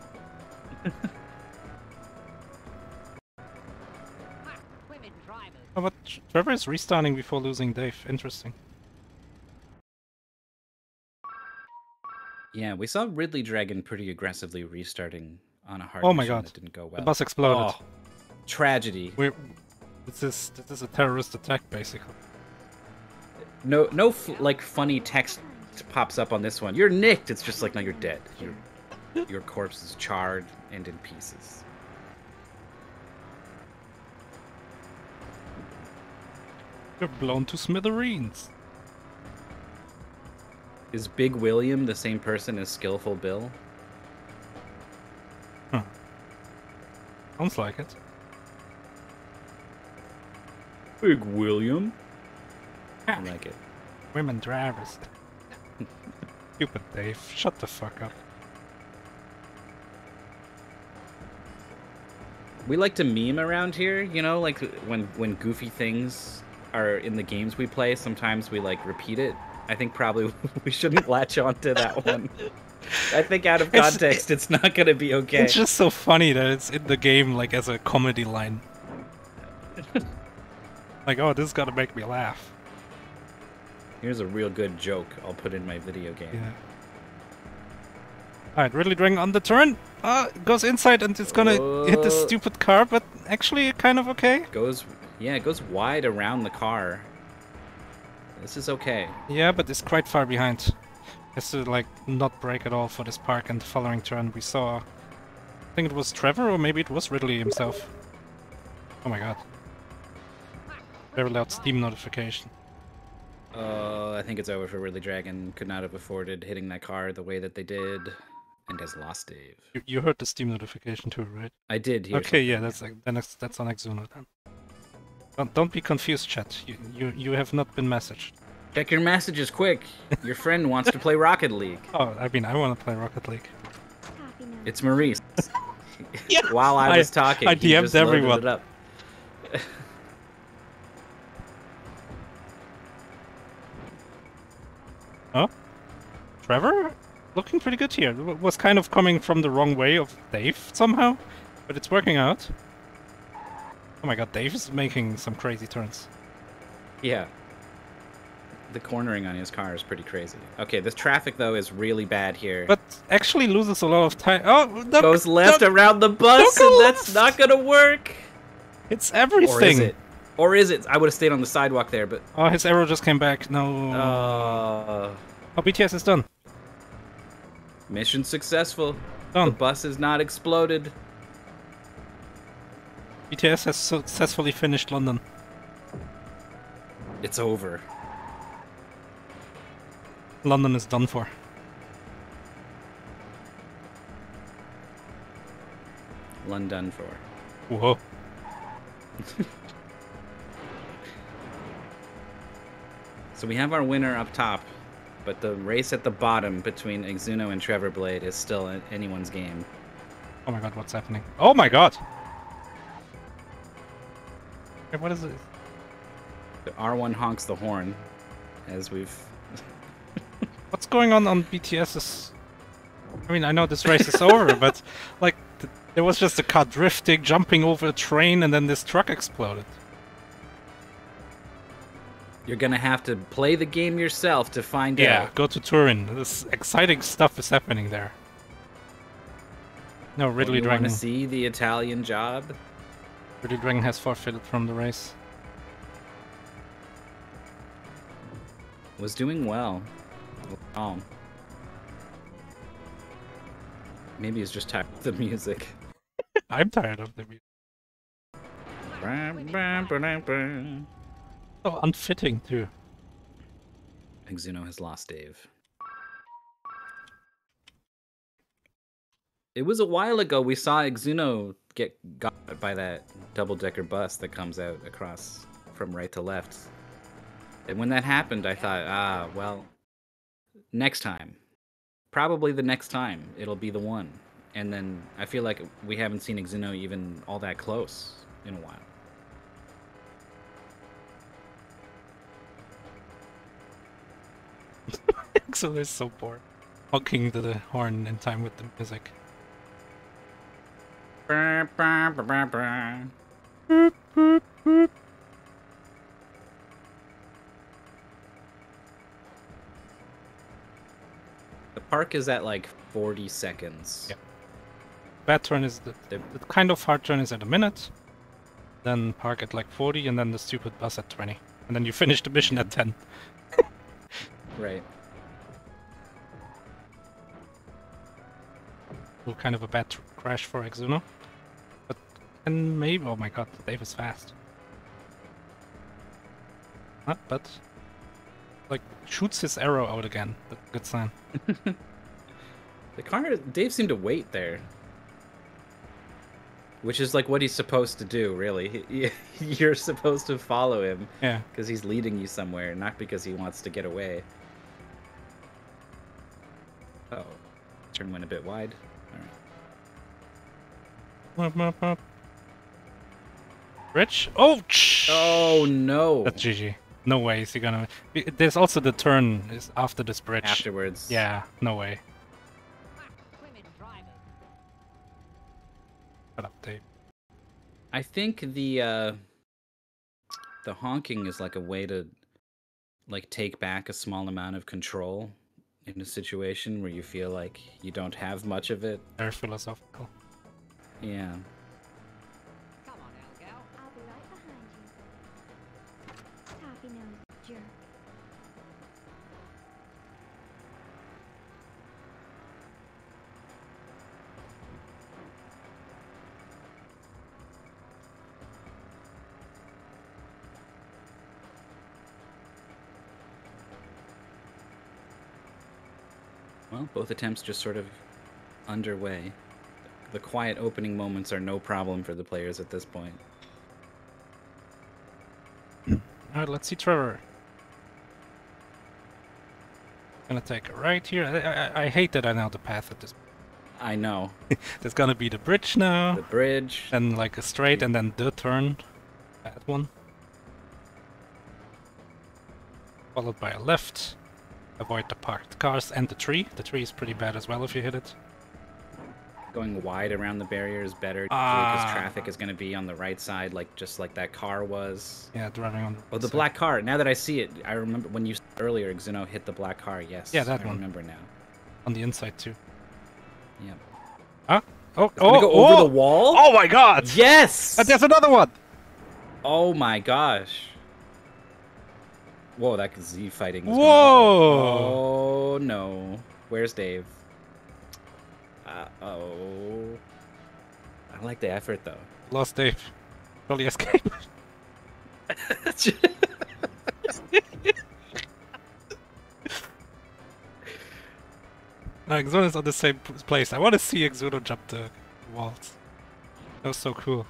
Ha! Women drivers. Oh, but Trevor is restarting before losing Dave. Interesting. Yeah, we saw RidleyDragon pretty aggressively restarting on a hard Oh my mission god. that didn't go well. The bus exploded. Oh, tragedy. We're... This is, this is a terrorist attack, basically. No, no, f- like funny text pops up on this one. You're nicked. It's just like, no, you're dead. Your, your corpse is charred and in pieces. You're blown to smithereens. Is Big William the same person as Skillful Bill? Huh. Sounds like it. Big William? I like it. Women drivers. Stupid Dave. Shut the fuck up. We like to meme around here, you know, like when when goofy things are in the games we play, sometimes we like repeat it. I think probably we shouldn't latch on to that one. I think out of It's- context, it's, not gonna be okay. It's just so funny that it's in the game, like, as a comedy line. Like, oh, this is gonna make me laugh. Here's a real good joke I'll put in my video game. Yeah. Alright, RidleyDragon on the turn. Uh, goes inside and it's gonna hit this Whoa. stupid car, but actually kind of okay. Goes, yeah, it goes wide around the car. This is okay. Yeah, but it's quite far behind. Has to, like, not brake at all for this park, and the following turn we saw... I think it was Trevor, or maybe it was Ridley himself. Oh my god. Very loud Steam notification. Uh, I think it's over for RidleyDragon. Could not have afforded hitting that car the way that they did, and has lost Dave. You, you heard the Steam notification too, right? I did hear. Okay, yeah, that's like, then it's, that's on Exuno then. Don't, don't be confused, chat. You, you you have not been messaged. Check your messages quick. Your friend wants to play Rocket League. Oh, I mean, I want to play Rocket League. Copy now. It's Maurice. Yeah. While I was I- talking, I he D M'd just loaded everyone. it up. Huh? Trevor? Looking pretty good here. W- Was kind of coming from the wrong way of Dave somehow, but it's working out. Oh my god, Dave is making some crazy turns. Yeah. The cornering on his car is pretty crazy. Okay, this traffic though is really bad here. But actually loses a lot of time. Oh, no, Goes left no, around the bus, go and that's left. not gonna work. It's everything. Or is it? Or is it? I would have stayed on the sidewalk there, but Oh, his arrow just came back. No. uh, Oh, B T S is done. mission successful. The Done. bus is not exploded. B T S has successfully finished London. It's over. London is done for. London for. Whoa. So we have our winner up top, but the race at the bottom between Exuno and Trevor Blade is still a- anyone's game. Oh my god, what's happening? Oh my god! Hey, what is it? The R one honks the horn, as we've. What's going on on BTS's... I mean, I know this race is over, but, like, th there was just a car drifting, jumping over a train, and then this truck exploded. You're gonna have to play the game yourself to find Yeah, out. go to Turin. This exciting stuff is happening there. No, Oh, Ridley you want to Dragon. see the Italian job? RidleyDragon has forfeited from the race. Was doing well. Oh. Maybe he's just tired of the music. I'm tired of the music. So unfitting too. Exuno has lost Dave. It was a while ago we saw Exuno get got by that double-decker bus that comes out across from right to left. And when that happened, I thought, ah, well, next time. Probably the next time, it'll be the one. And then I feel like we haven't seen Exuno even all that close in a while. So they're so bored. Honking to the horn in time with the music. Brr, brr, brr, brr, brr. Boop, boop, boop. The park is at like forty seconds. Yeah. Bad turn is the, the kind of hard turn is at a minute. Then park at like forty, and then the stupid bus at twenty. And then you finish the mission at ten. Right. Well, kind of a bad tr crash for Exuno. But, and maybe, oh my god, Dave is fast. Ah, but, like, shoots his arrow out again. That's a good sign. The car, Dave seemed to wait there. Which is like what he's supposed to do, really. He, you're supposed to follow him. Yeah. Because he's leading you somewhere, not because he wants to get away. Oh. Turn went a bit wide. Alright. Rich? Oh! Shh. Oh no! That's G G. No way is he gonna... There's also the turn is after this bridge. Afterwards. Yeah, no way. Women drivers. Shut up, Dave. I think the uh, the honking is like a way to like take back a small amount of control in a situation where you feel like you don't have much of it. Very philosophical. Yeah. Come on, Al gal. I'll be right behind you. Taffy nose jerk. Well, both attempts just sort of underway. The quiet opening moments are no problem for the players at this point. Alright, let's see Trevor. Gonna take a right here. I, I, I hate that I know the path at this. I know. There's gonna be the bridge now. The bridge. Then like a straight and then the turn. That one. Followed by a left. Avoid the parked cars and the tree. The tree is pretty bad as well if you hit it. Going wide around the barrier is better because Ah. traffic is going to be on the right side, like just like that car was. Yeah, driving on the Oh, the side. black car. Now that I see it, I remember when you said earlier, Exuno hit the black car. Yes. Yeah, that I one. remember now. On the inside too. Yep. Huh? Oh, It's gonna oh, go oh! over the wall. Oh my god! Yes. And there's another one! Oh my gosh. Whoa, that Z fighting. is Whoa! Gonna... Oh no. Where's Dave? Uh oh. I like the effort though. Lost Dave. Probably escaped. No, Exuno is on the same p- place. I want to see Exuno jump the walls. That was so cool.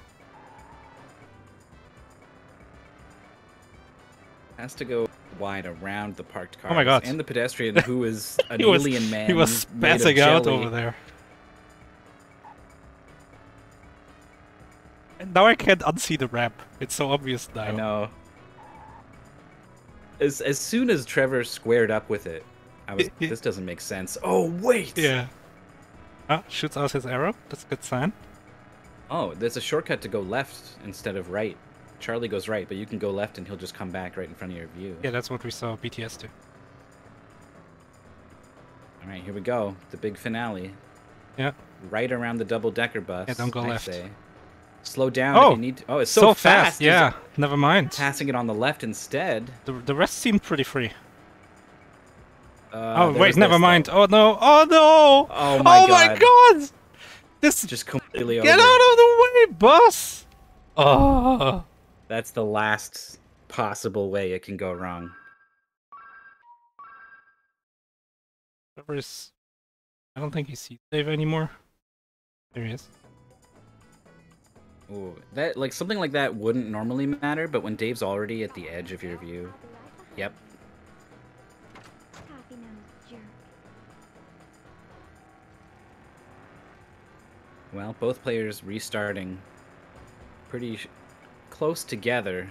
Has to go wide around the parked cars. Oh my God. And the pedestrian who is an He was- alien man. He was made of spazzing out jelly. over there. And now I can't unsee the ramp. It's so obvious now. I know. As as soon as Trevor squared up with it, I was this doesn't make sense. Oh wait. Yeah. Ah, shoots out his arrow. That's a good sign. Oh, there's a shortcut to go left instead of right. Charlie goes right, but you can go left and he'll just come back right in front of your view. Yeah, that's what we saw B T S do. All right, here we go. The big finale. Yeah. Right around the double-decker bus. Yeah, don't go I left. say. Slow down Oh, if you need to. Oh, it's so, so fast. fast. Yeah, never mind. Passing it on the left instead. The the rest seemed pretty free. Uh, oh there wait, was never this, mind. though. Oh no! Oh no! Oh my oh god. my god! This Just completely get over. out of the way, boss! Oh. That's the last possible way it can go wrong. Trevor is... I don't think he sees Dave anymore. There he is. Ooh, that like something like that wouldn't normally matter, but when Dave's already at the edge of your view. Yep. Coffee nose jerk. Well, both players restarting pretty sh close together.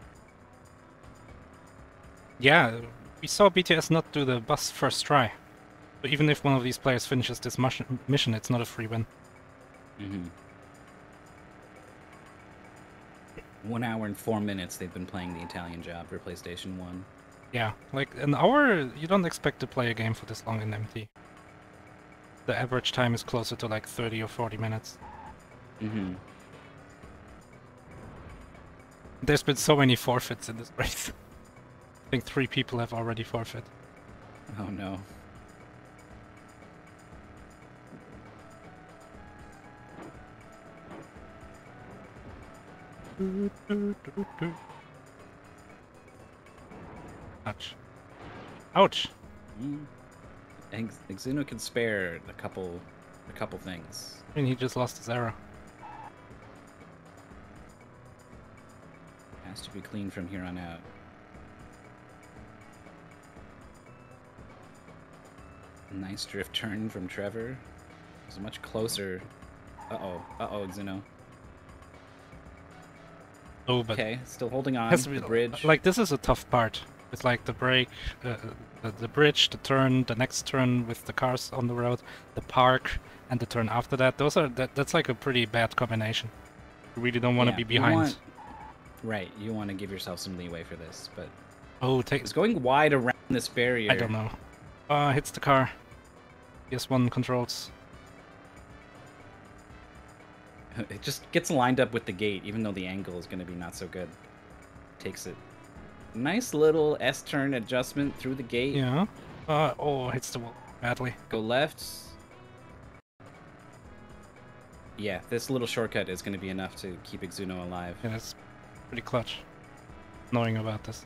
Yeah, we saw B T S not do the bus first try. So even if one of these players finishes this mission, it's not a free win. Mm-hmm. One hour and four minutes they've been playing the Italian Job for PlayStation one. Yeah, like an hour, you don't expect to play a game for this long in M T. The average time is closer to like thirty or forty minutes. Mm-hmm. There's been so many forfeits in this race. I think three people have already forfeit. Oh no. Ouch. Ouch! Mm. Ex Exuno can spare a couple, a couple things. I mean, he just lost his arrow. Has to be clean from here on out. Nice drift turn from Trevor. It was much closer. Uh-oh. Uh-oh, Exuno. Oh, but Okay, still holding on. has to be The bridge. Like, this is a tough part. It's like the break, uh, the, the bridge, the turn, the next turn with the cars on the road, the park, and the turn after that. Those are that. That's like a pretty bad combination. You really don't want to Yeah, be you behind. want- Right, you want to give yourself some leeway for this, but Oh, take. it's going wide around this barrier. I don't know. Uh, hits the car. P S one controls. It just gets lined up with the gate, even though the angle is going to be not so good. Takes it. Nice little S-turn adjustment through the gate. Yeah. Uh, oh, hits the wall badly. Go left. Yeah, this little shortcut is going to be enough to keep Exuno alive. Yeah, that's pretty clutch. Knowing about this.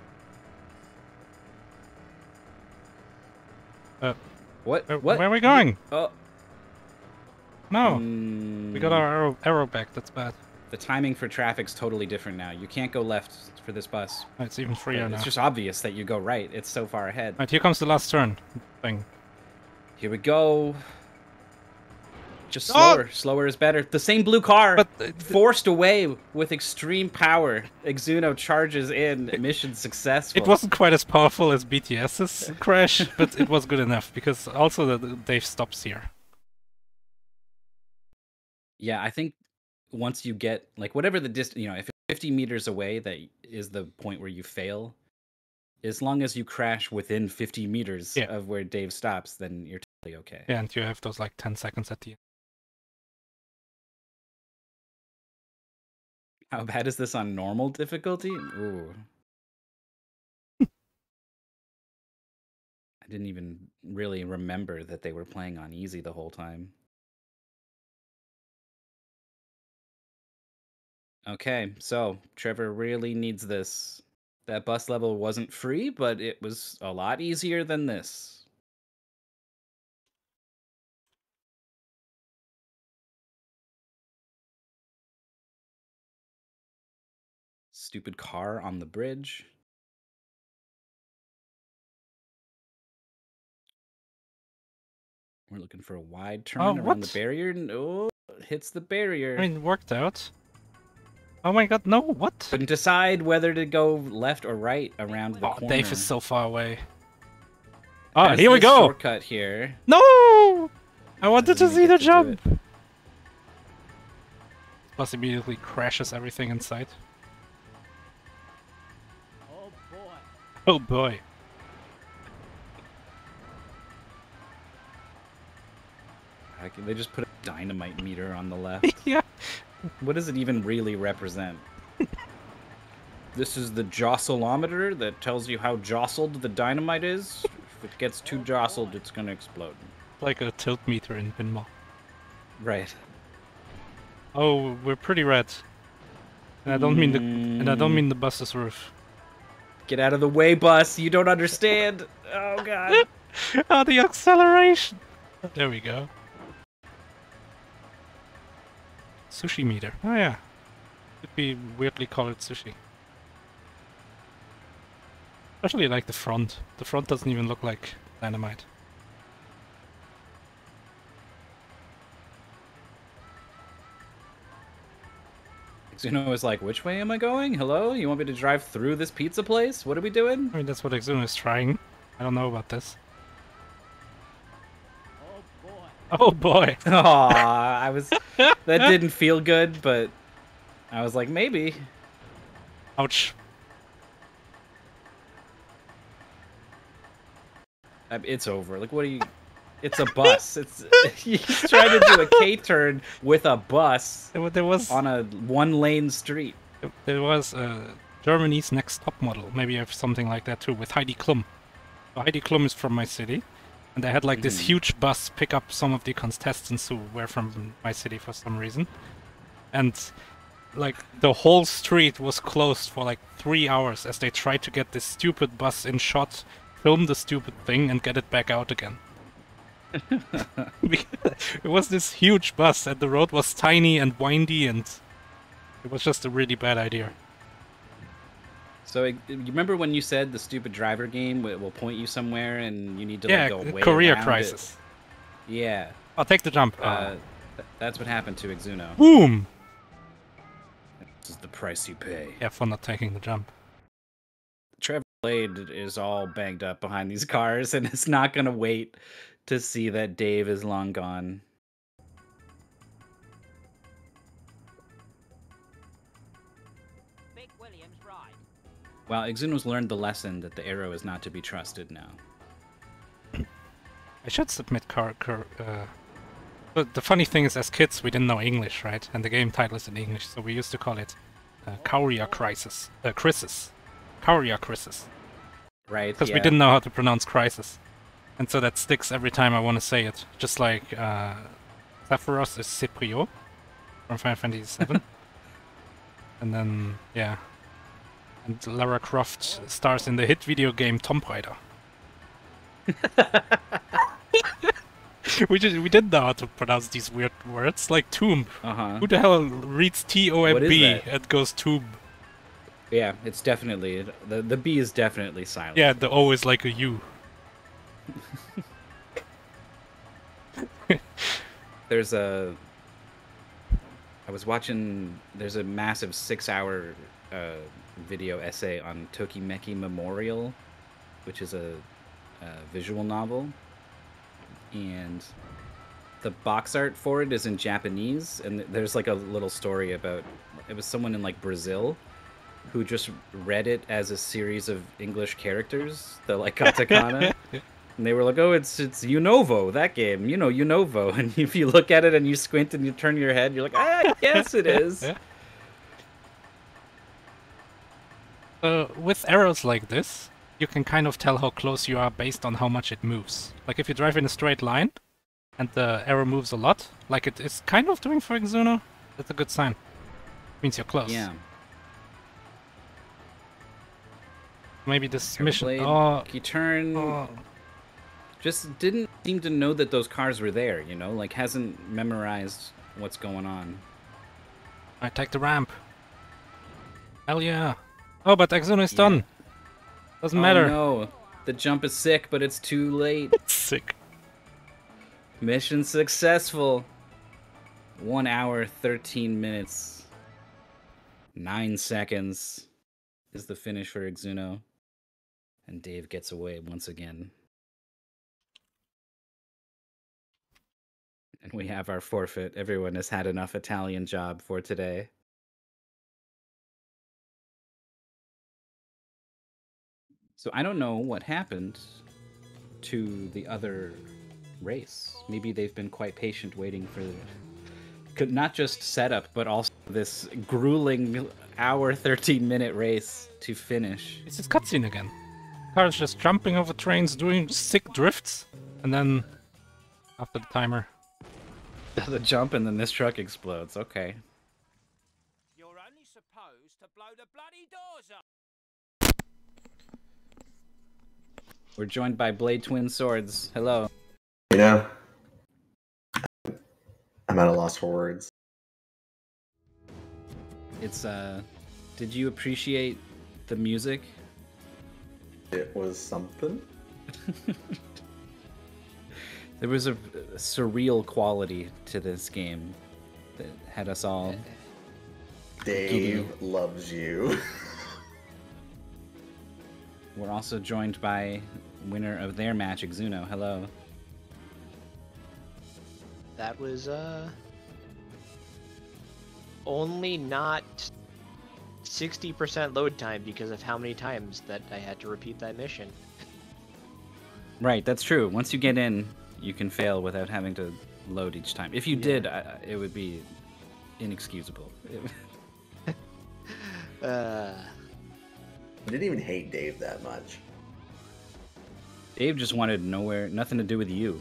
Uh, What? where, What? where are we going? Oh. No, Mm, we got our arrow, arrow back. That's bad. The timing for traffic's totally different now. You can't go left for this bus. Oh, it's even freer now. It's just obvious that you go right. It's so far ahead. Right, here comes the last turn thing. Here we go. Just Oh! slower. Slower is better. The same blue car, But uh, forced away with extreme power. Exuno charges in. Mission successful. it wasn't quite as powerful as BTS's crash, but it was good enough because also the, the Dave stops here. Yeah, I think once you get, like, whatever the distance, you know, if it's fifty meters away, that is the point where you fail. As long as you crash within fifty meters Yeah. of where Dave stops, then you're totally okay. Yeah, and you have those like ten seconds at the end. How bad is this on normal difficulty? Ooh. I didn't even really remember that they were playing on easy the whole time. Okay, so Trevor really needs this. That bus level wasn't free, but it was a lot easier than this. Stupid car on the bridge. We're looking for a wide turn Oh, around what? the barrier. No, hits the barrier. I mean, it worked out. Oh my god, no, what? Couldn't decide whether to go left or right around the Oh, corner. Dave is so far away. Oh, Has here we this go! Shortcut here. No! I wanted to Doesn't see even the get to do jump! Plus immediately crashes everything in sight. Oh boy. Oh boy. I can- They just put a dynamite meter on the left. Yeah. What does it even really represent? This is the jostleometer that tells you how jostled the dynamite is. If it gets too jostled, it's gonna explode. Like a tilt meter in pinball. Right. Oh, we're pretty red. And I don't mean the and I don't mean the bus's roof. Get out of the way, bus. You don't understand. Oh, God. Oh, the acceleration! There we go. Sushi meter. Oh, yeah. Could be weirdly colored sushi. Especially like the front. The front doesn't even look like dynamite. Exuno was like, which way am I going? Hello? You want me to drive through this pizza place? What are we doing? I mean, that's what Exuno is trying. I don't know about this. Oh boy! Aw, I was... That didn't feel good, but... I was like, maybe. Ouch. I- It's over. Like, what are you... It's a bus. It's He's trying to do a K-turn with a bus There, wa- there was on a one-lane street. there was uh, Germany's Next Top Model. Maybe you have something like that too, with Heidi Klum. So Heidi Klum is from my city, and they had like this Mhm. huge bus pick up some of the contestants who were from my city for some reason. And like the whole street was closed for like three hours as they tried to get this stupid bus in shot, film the stupid thing, and get it back out again. It was this huge bus, and the road was tiny and windy, and it was just a really bad idea. So, you remember when you said the stupid driver game will will point you somewhere and you need to Yeah, like, go way career around crisis. It? Yeah. I'll take the jump. Uh, Uh, th- that's what happened to Exuno. boom! This is the price you pay. Yeah, for not taking the jump. Trevor Blade is all banged up behind these cars and is not going to wait to see that Dave is long gone. Big Williams ride. Well, Exuno's learned the lesson that the arrow is not to be trusted now. I should submit car. car uh... But the funny thing is, as kids, we didn't know English, right? And the game title is in English, so we used to call it uh, Courier Crisis. Uh, Crisis. Courier Crisis. Right? Because yeah. we didn't know how to pronounce crisis. And so that sticks every time I want to say it. Just like uh, Sephiroth is Cyprio from Final Fantasy seven. And then, yeah. And Lara Croft stars in the hit video game Tomb Raider. we, just, we didn't know how to pronounce these weird words, like tomb. Uh-huh. Who the hell reads T O M What is B that? and goes tomb? Yeah, it's definitely... The, the B is definitely silent. Yeah, the O is like a U. There's a... I was watching... There's a massive six-hour uh, video essay on Tokimeki Memorial, which is a, a visual novel. And the box art for it is in Japanese, and there's like a little story about... It was someone in like Brazil who just read it as a series of English characters, the like katakana. And they were like, oh, it's it's Unovo, that game. You know, Unovo. And if you look at it and you squint and you turn your head, you're like, ah, yes, it is. Uh, with arrows like this, you can kind of tell how close you are based on how much it moves. Like if you drive in a straight line, and the arrow moves a lot, like it is kind of doing for Exuno, that's a good sign. Means you're close. Yeah. Maybe this Trevor mission... Blade, Oh, you turn... oh, Just didn't seem to know that those cars were there, you know? Like, hasn't memorized what's going on. I take the ramp. Hell yeah. Oh, but Exuno is Yeah. done. Doesn't matter. Oh, no. The jump is sick, but it's too late. Sick. Mission successful. One hour, thirteen minutes, nine seconds is the finish for Exuno. And Dave gets away once again. And we have our forfeit. Everyone has had enough Italian job for today. So I don't know what happened to the other race. Maybe they've been quite patient waiting for could not just setup, but also this grueling hour thirteen minute race to finish. It's this cutscene again. Cars just jumping over trains, doing sick drifts, and then after the timer. The jump and then this truck explodes. Okay. You're only supposed to blow the bloody doors up. We're joined by BladeTwinSwords. Hello. You know, I'm at a loss for words. It's uh did you appreciate the music? It was something. There was a, a surreal quality to this game that had us all Dave loves you. We're also joined by winner of their match, Exuno. Hello. That was uh only not sixty percent load time because of how many times that I had to repeat that mission. Right, that's true. Once you get in, you can fail without having to load each time. If you Yeah. did, I, it would be inexcusable. Uh, I didn't even hate Dave that much. Dave just wanted nowhere, nothing to do with you.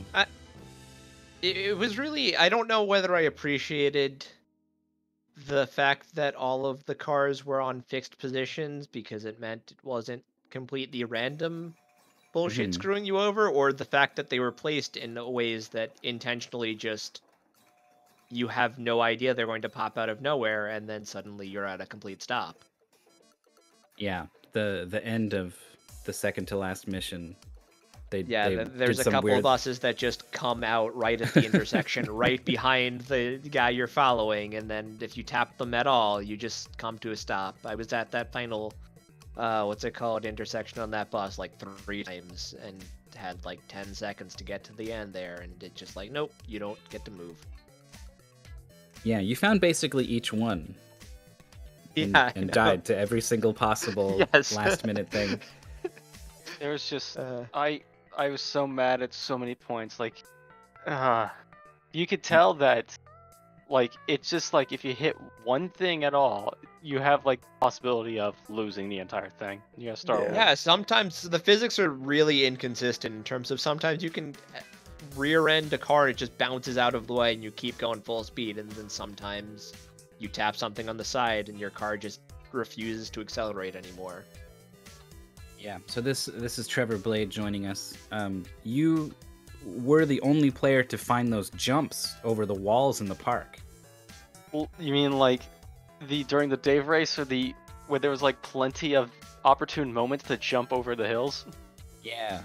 it, it was really, I don't know whether I appreciated the fact that all of the cars were on fixed positions because it meant it wasn't completely random bullshit Mhm. screwing you over, or the fact that they were placed in ways that intentionally just you have no idea they're going to pop out of nowhere and then suddenly you're at a complete stop. Yeah, the the end of the second to last mission. They, Yeah, they th- there's did a some couple weird... of buses that just come out right at the intersection, right behind the guy you're following, and then if you tap them at all, you just come to a stop. I was at that final, uh, what's it called, intersection on that bus like three times, and had like ten seconds to get to the end there, and it just like, nope, you don't get to move. Yeah, you found basically each one. And, Yeah, I and know. died to every single possible Yes. last minute thing. There was just Uh, I I was so mad at so many points. Like, uh, you could tell that, like, it's just like if you hit one thing at all, you have like possibility of losing the entire thing. You gotta start. Yeah. over. Yeah, sometimes the physics are really inconsistent in terms of sometimes you can rear end a car and it just bounces out of the way and you keep going full speed, and then sometimes you tap something on the side and your car just refuses to accelerate anymore. Yeah, so this this is Trevor Blade joining us. Um, you were the only player to find those jumps over the walls in the park. Well, you mean like the during the Dave race, or the where there was like plenty of opportune moments to jump over the hills? Yeah,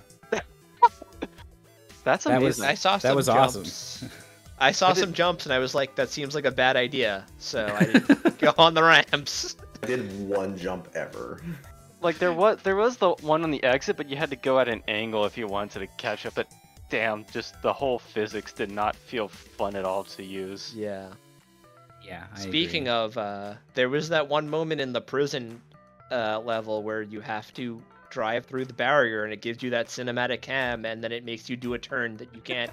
That's That was- amazing. I saw some that was jumps. awesome. I saw But it- some jumps and I was like, that seems like a bad idea, so I didn't go on the ramps. I did one jump ever. Like there was there was the one on the exit, but you had to go at an angle if you wanted to catch up. But damn, just the whole physics did not feel fun at all to use. Yeah. Yeah. I Speaking agree. of, uh, there was that one moment in the prison uh, level where you have to drive through the barrier and it gives you that cinematic cam, and then it makes you do a turn that you can't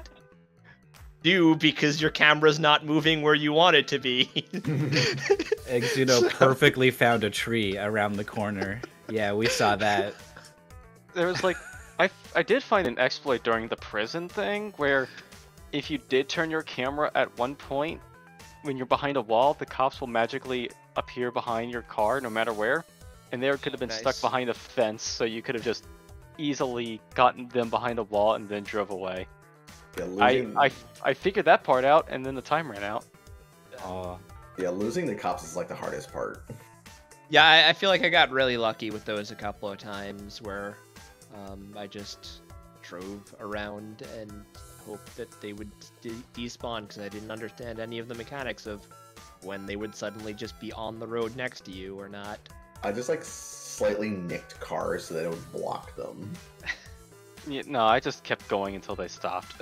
do because your camera's not moving where you want it to be. Exuno perfectly found a tree around the corner. Yeah, we saw that. There was like, I, I did find an exploit during the prison thing where if you did turn your camera at one point, when you're behind a wall, the cops will magically appear behind your car no matter where. And they could have been stuck Nice. behind a fence, so you could have just easily gotten them behind a wall and then drove away. Yeah, I, losing, I, I figured that part out, and then the time ran out. Oh, yeah, losing the cops is like the hardest part. Yeah, I, I feel like I got really lucky with those a couple of times where um, I just drove around and hoped that they would de- despawn because I didn't understand any of the mechanics of when they would suddenly just be on the road next to you or not. I just like slightly nicked cars so they don't block them. Yeah, no, I just kept going until they stopped.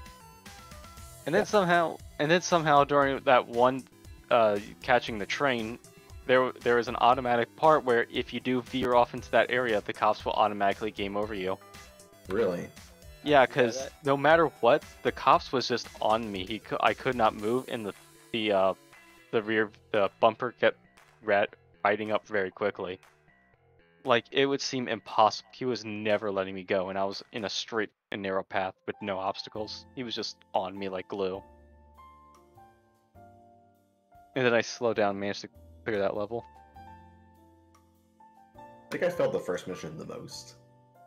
And then somehow, and then somehow during that one uh, catching the train, there there is an automatic part where if you do veer off into that area, the cops will automatically game over you. Really? Yeah, because that- no matter what, the cops was just on me. He cou- I could not move, and the the uh, the rear the bumper kept rat riding up very quickly. Like, it would seem impossible. He was never letting me go, and I was in a straight and narrow path with no obstacles. He was just on me like glue. And then I slowed down and managed to clear that level. I think I failed the first mission the most.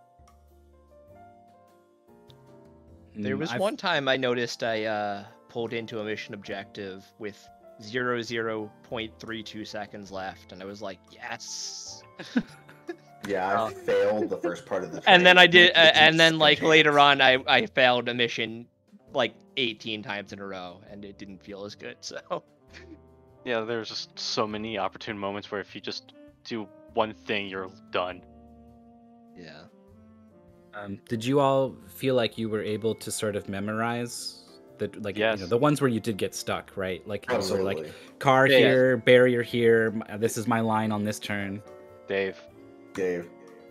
There was I've- one time I noticed I uh, pulled into a mission objective with zero zero point three two seconds left, and I was like, yes. Yeah, I Oh. failed the first part of the. And then train. I did, uh, It's and then like instant later chance. on, I I failed a mission like eighteen times in a row, and it didn't feel as good. So Yeah, there's just so many opportune moments where if you just do one thing, you're done. yeah. Um, did you all feel like you were able to sort of memorize the like Yes. you know, the ones where you did get stuck, right? Like you were Absolutely. like car Yeah. here, barrier here. m- This is my line on this turn. Dave. Dave.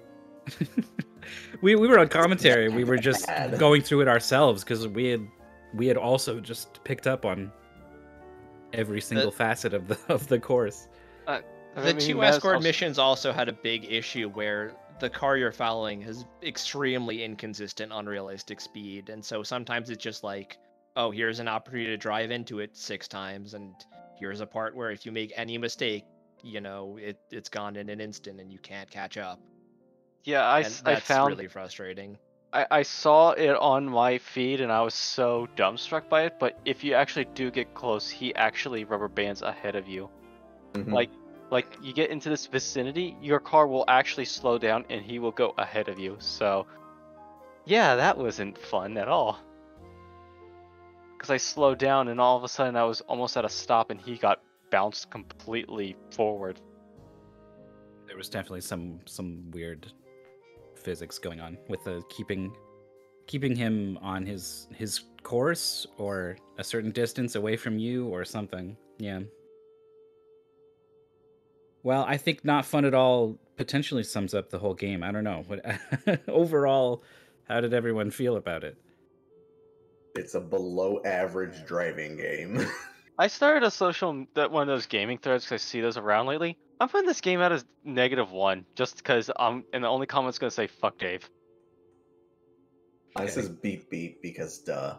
we we were on commentary. We were just Bad. going through it ourselves because we had we had also just picked up on every single facet of the of the course. I The mean, two that's escort also- missions also had a big issue where the car you're following has extremely inconsistent, unrealistic speed, and so sometimes it's just like, oh, here's an opportunity to drive into it six times, and here's a part where if you make any mistake, you know, it it's gone in an instant and you can't catch up. Yeah, I, And s- I that's found really frustrating. I, I saw it on my feed and I was so dumbstruck by it, but if you actually do get close, he actually rubber bands ahead of you. Mhm. Like like you get into this vicinity, your car will actually slow down and he will go ahead of you. So yeah, that wasn't fun at all. Cuz I slowed down and all of a sudden I was almost at a stop and he got bounced completely forward. There was definitely some some weird physics going on with the keeping keeping him on his his course or a certain distance away from you or something. Yeah. Well, I think not fun at all potentially sums up the whole game. I don't know. What overall, how did everyone feel about it? It's a below average driving game. I started a social that one of those gaming threads because I see those around lately. I'm putting this game out as negative one just because I'm and the only comment's gonna say fuck Dave. Mine says beep beep because duh.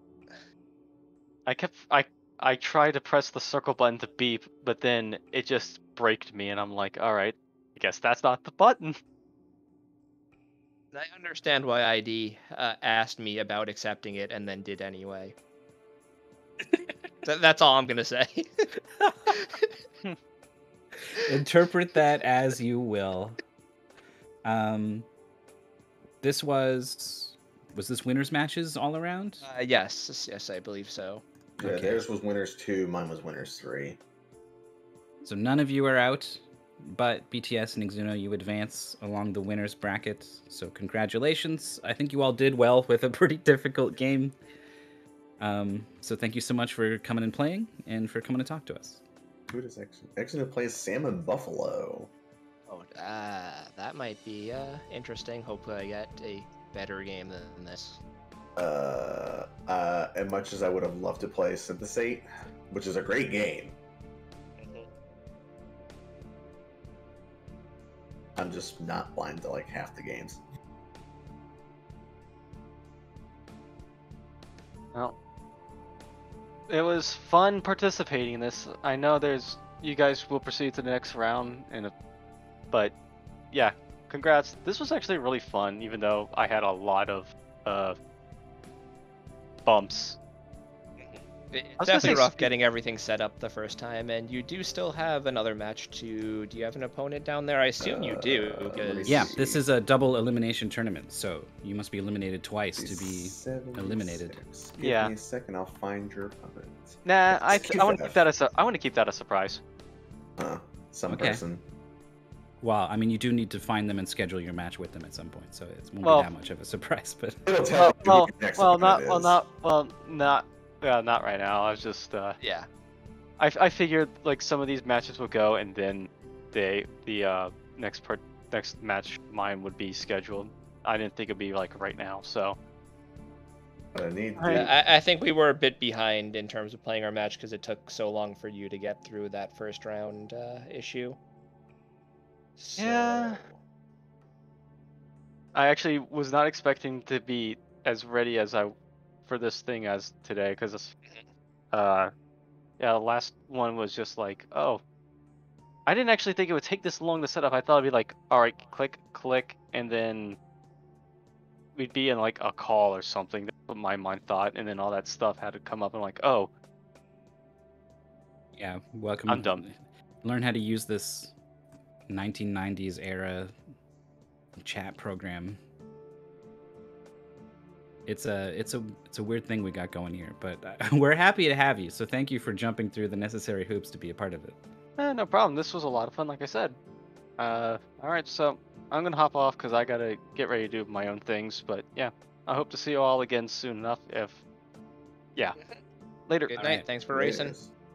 I kept I I tried to press the circle button to beep, but then it just braked me, and I'm like, all right, I guess that's not the button. I understand why I D uh, asked me about accepting it and then did anyway. Th- that's all I'm gonna say. Interpret that as you will. Um, this was was this winners matches all around? Uh, yes, yes, I believe so. Yeah, Okay. theirs was winners two, mine was winners three. So none of you are out, but B T S and Exuno, you advance along the winners bracket. So congratulations. I think you all did well with a pretty difficult game. Um, so thank you so much for coming and playing and for coming to talk to us. Who does Exuno? Exuno plays Salmon Buffalo. Oh, uh, that might be uh, interesting. Hopefully, I get a better game than this. Uh, uh, as much as I would have loved to play Synthisate, which is a great game, I'm just not blind to like half the games. Well, it was fun participating in this. I know there's you guys will proceed to the next round, and but yeah, congrats. This was actually really fun, even though I had a lot of uh, bumps. It's was gonna definitely say rough spe- getting everything set up the first time, and you do still have another match to. Do you have an opponent down there? I assume you do. Uh, let me 'cause- Yeah, see. this is a double elimination tournament, so you must be eliminated twice to be seventy-six. eliminated. Give Yeah. me a second, I'll find your opponent. Nah, I Skip I want to that. keep that as a I want to keep that a surprise. Huh, some Okay. person. Well, I mean, you do need to find them and schedule your match with them at some point, so it won't Well- be that much of a surprise. But It'll tell Well, you who well, your next well, not opponent well, is. not well, not yeah, not right now. I was just uh, Yeah. I I figured like some of these matches would go, and then they the uh next part next match mine would be scheduled. I didn't think it'd be like right now, so I need. I, I think we were a bit behind in terms of playing our match because it took so long for you to get through that first round uh, issue. So... Yeah. I actually was not expecting to be as ready as I for this thing as today, because uh, yeah, the last one was just like, oh, I didn't actually think it would take this long to set up. I thought it'd be like, all right, click, click, and then we'd be in like a call or something. That's what my mind thought, and then all that stuff had to come up. And like, oh, Yeah, welcome. I'm dumb. Learn how to use this nineteen nineties era chat program. It's a it's a it's a weird thing we got going here, but uh, we're happy to have you. So thank you for jumping through the necessary hoops to be a part of it. Eh, no problem. This was a lot of fun, like I said. Uh, all right, so I'm gonna hop off because I gotta get ready to do my own things. But yeah, I hope to see you all again soon enough. If yeah, later. Good All night. right. Thanks for racing.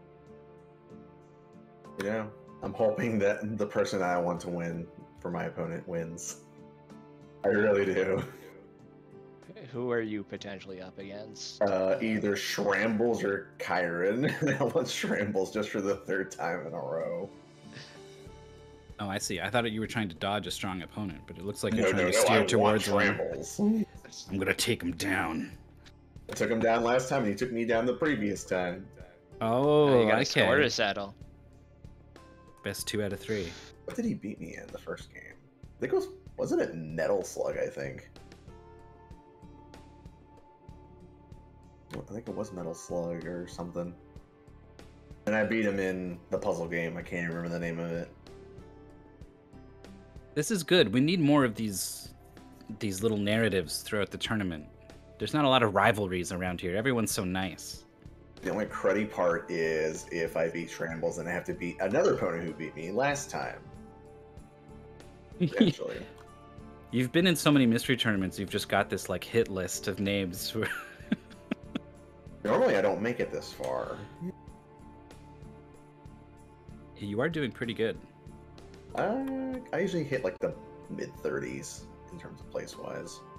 You know, I'm hoping that the person I want to win for my opponent wins. I really do. Who are you potentially up against? Uh, either Shrambles or Kyron. I want Shrambles just for the third time in a row. Oh, I see. I thought you were trying to dodge a strong opponent, but it looks like you're No, trying no, to no, steer I towards want one. Shrambles. I'm gonna take him down. I took him down last time, and he took me down the previous time. Oh, Oh, you got a okay. score to settle. Best two out of three. What did he beat me in the first game? I think it was wasn't it Nettle Slug? I think. I think it was Metal Slug or something. And I beat him in the puzzle game. I can't remember the name of it. This is good. We need more of these these little narratives throughout the tournament. There's not a lot of rivalries around here. Everyone's so nice. The only cruddy part is if I beat Shrambles and I have to beat another opponent who beat me last time. Eventually. You've been in so many mystery tournaments, you've just got this like hit list of names. Normally I don't make it this far. You are doing pretty good. Uh, I usually hit like the mid thirties in terms of place-wise.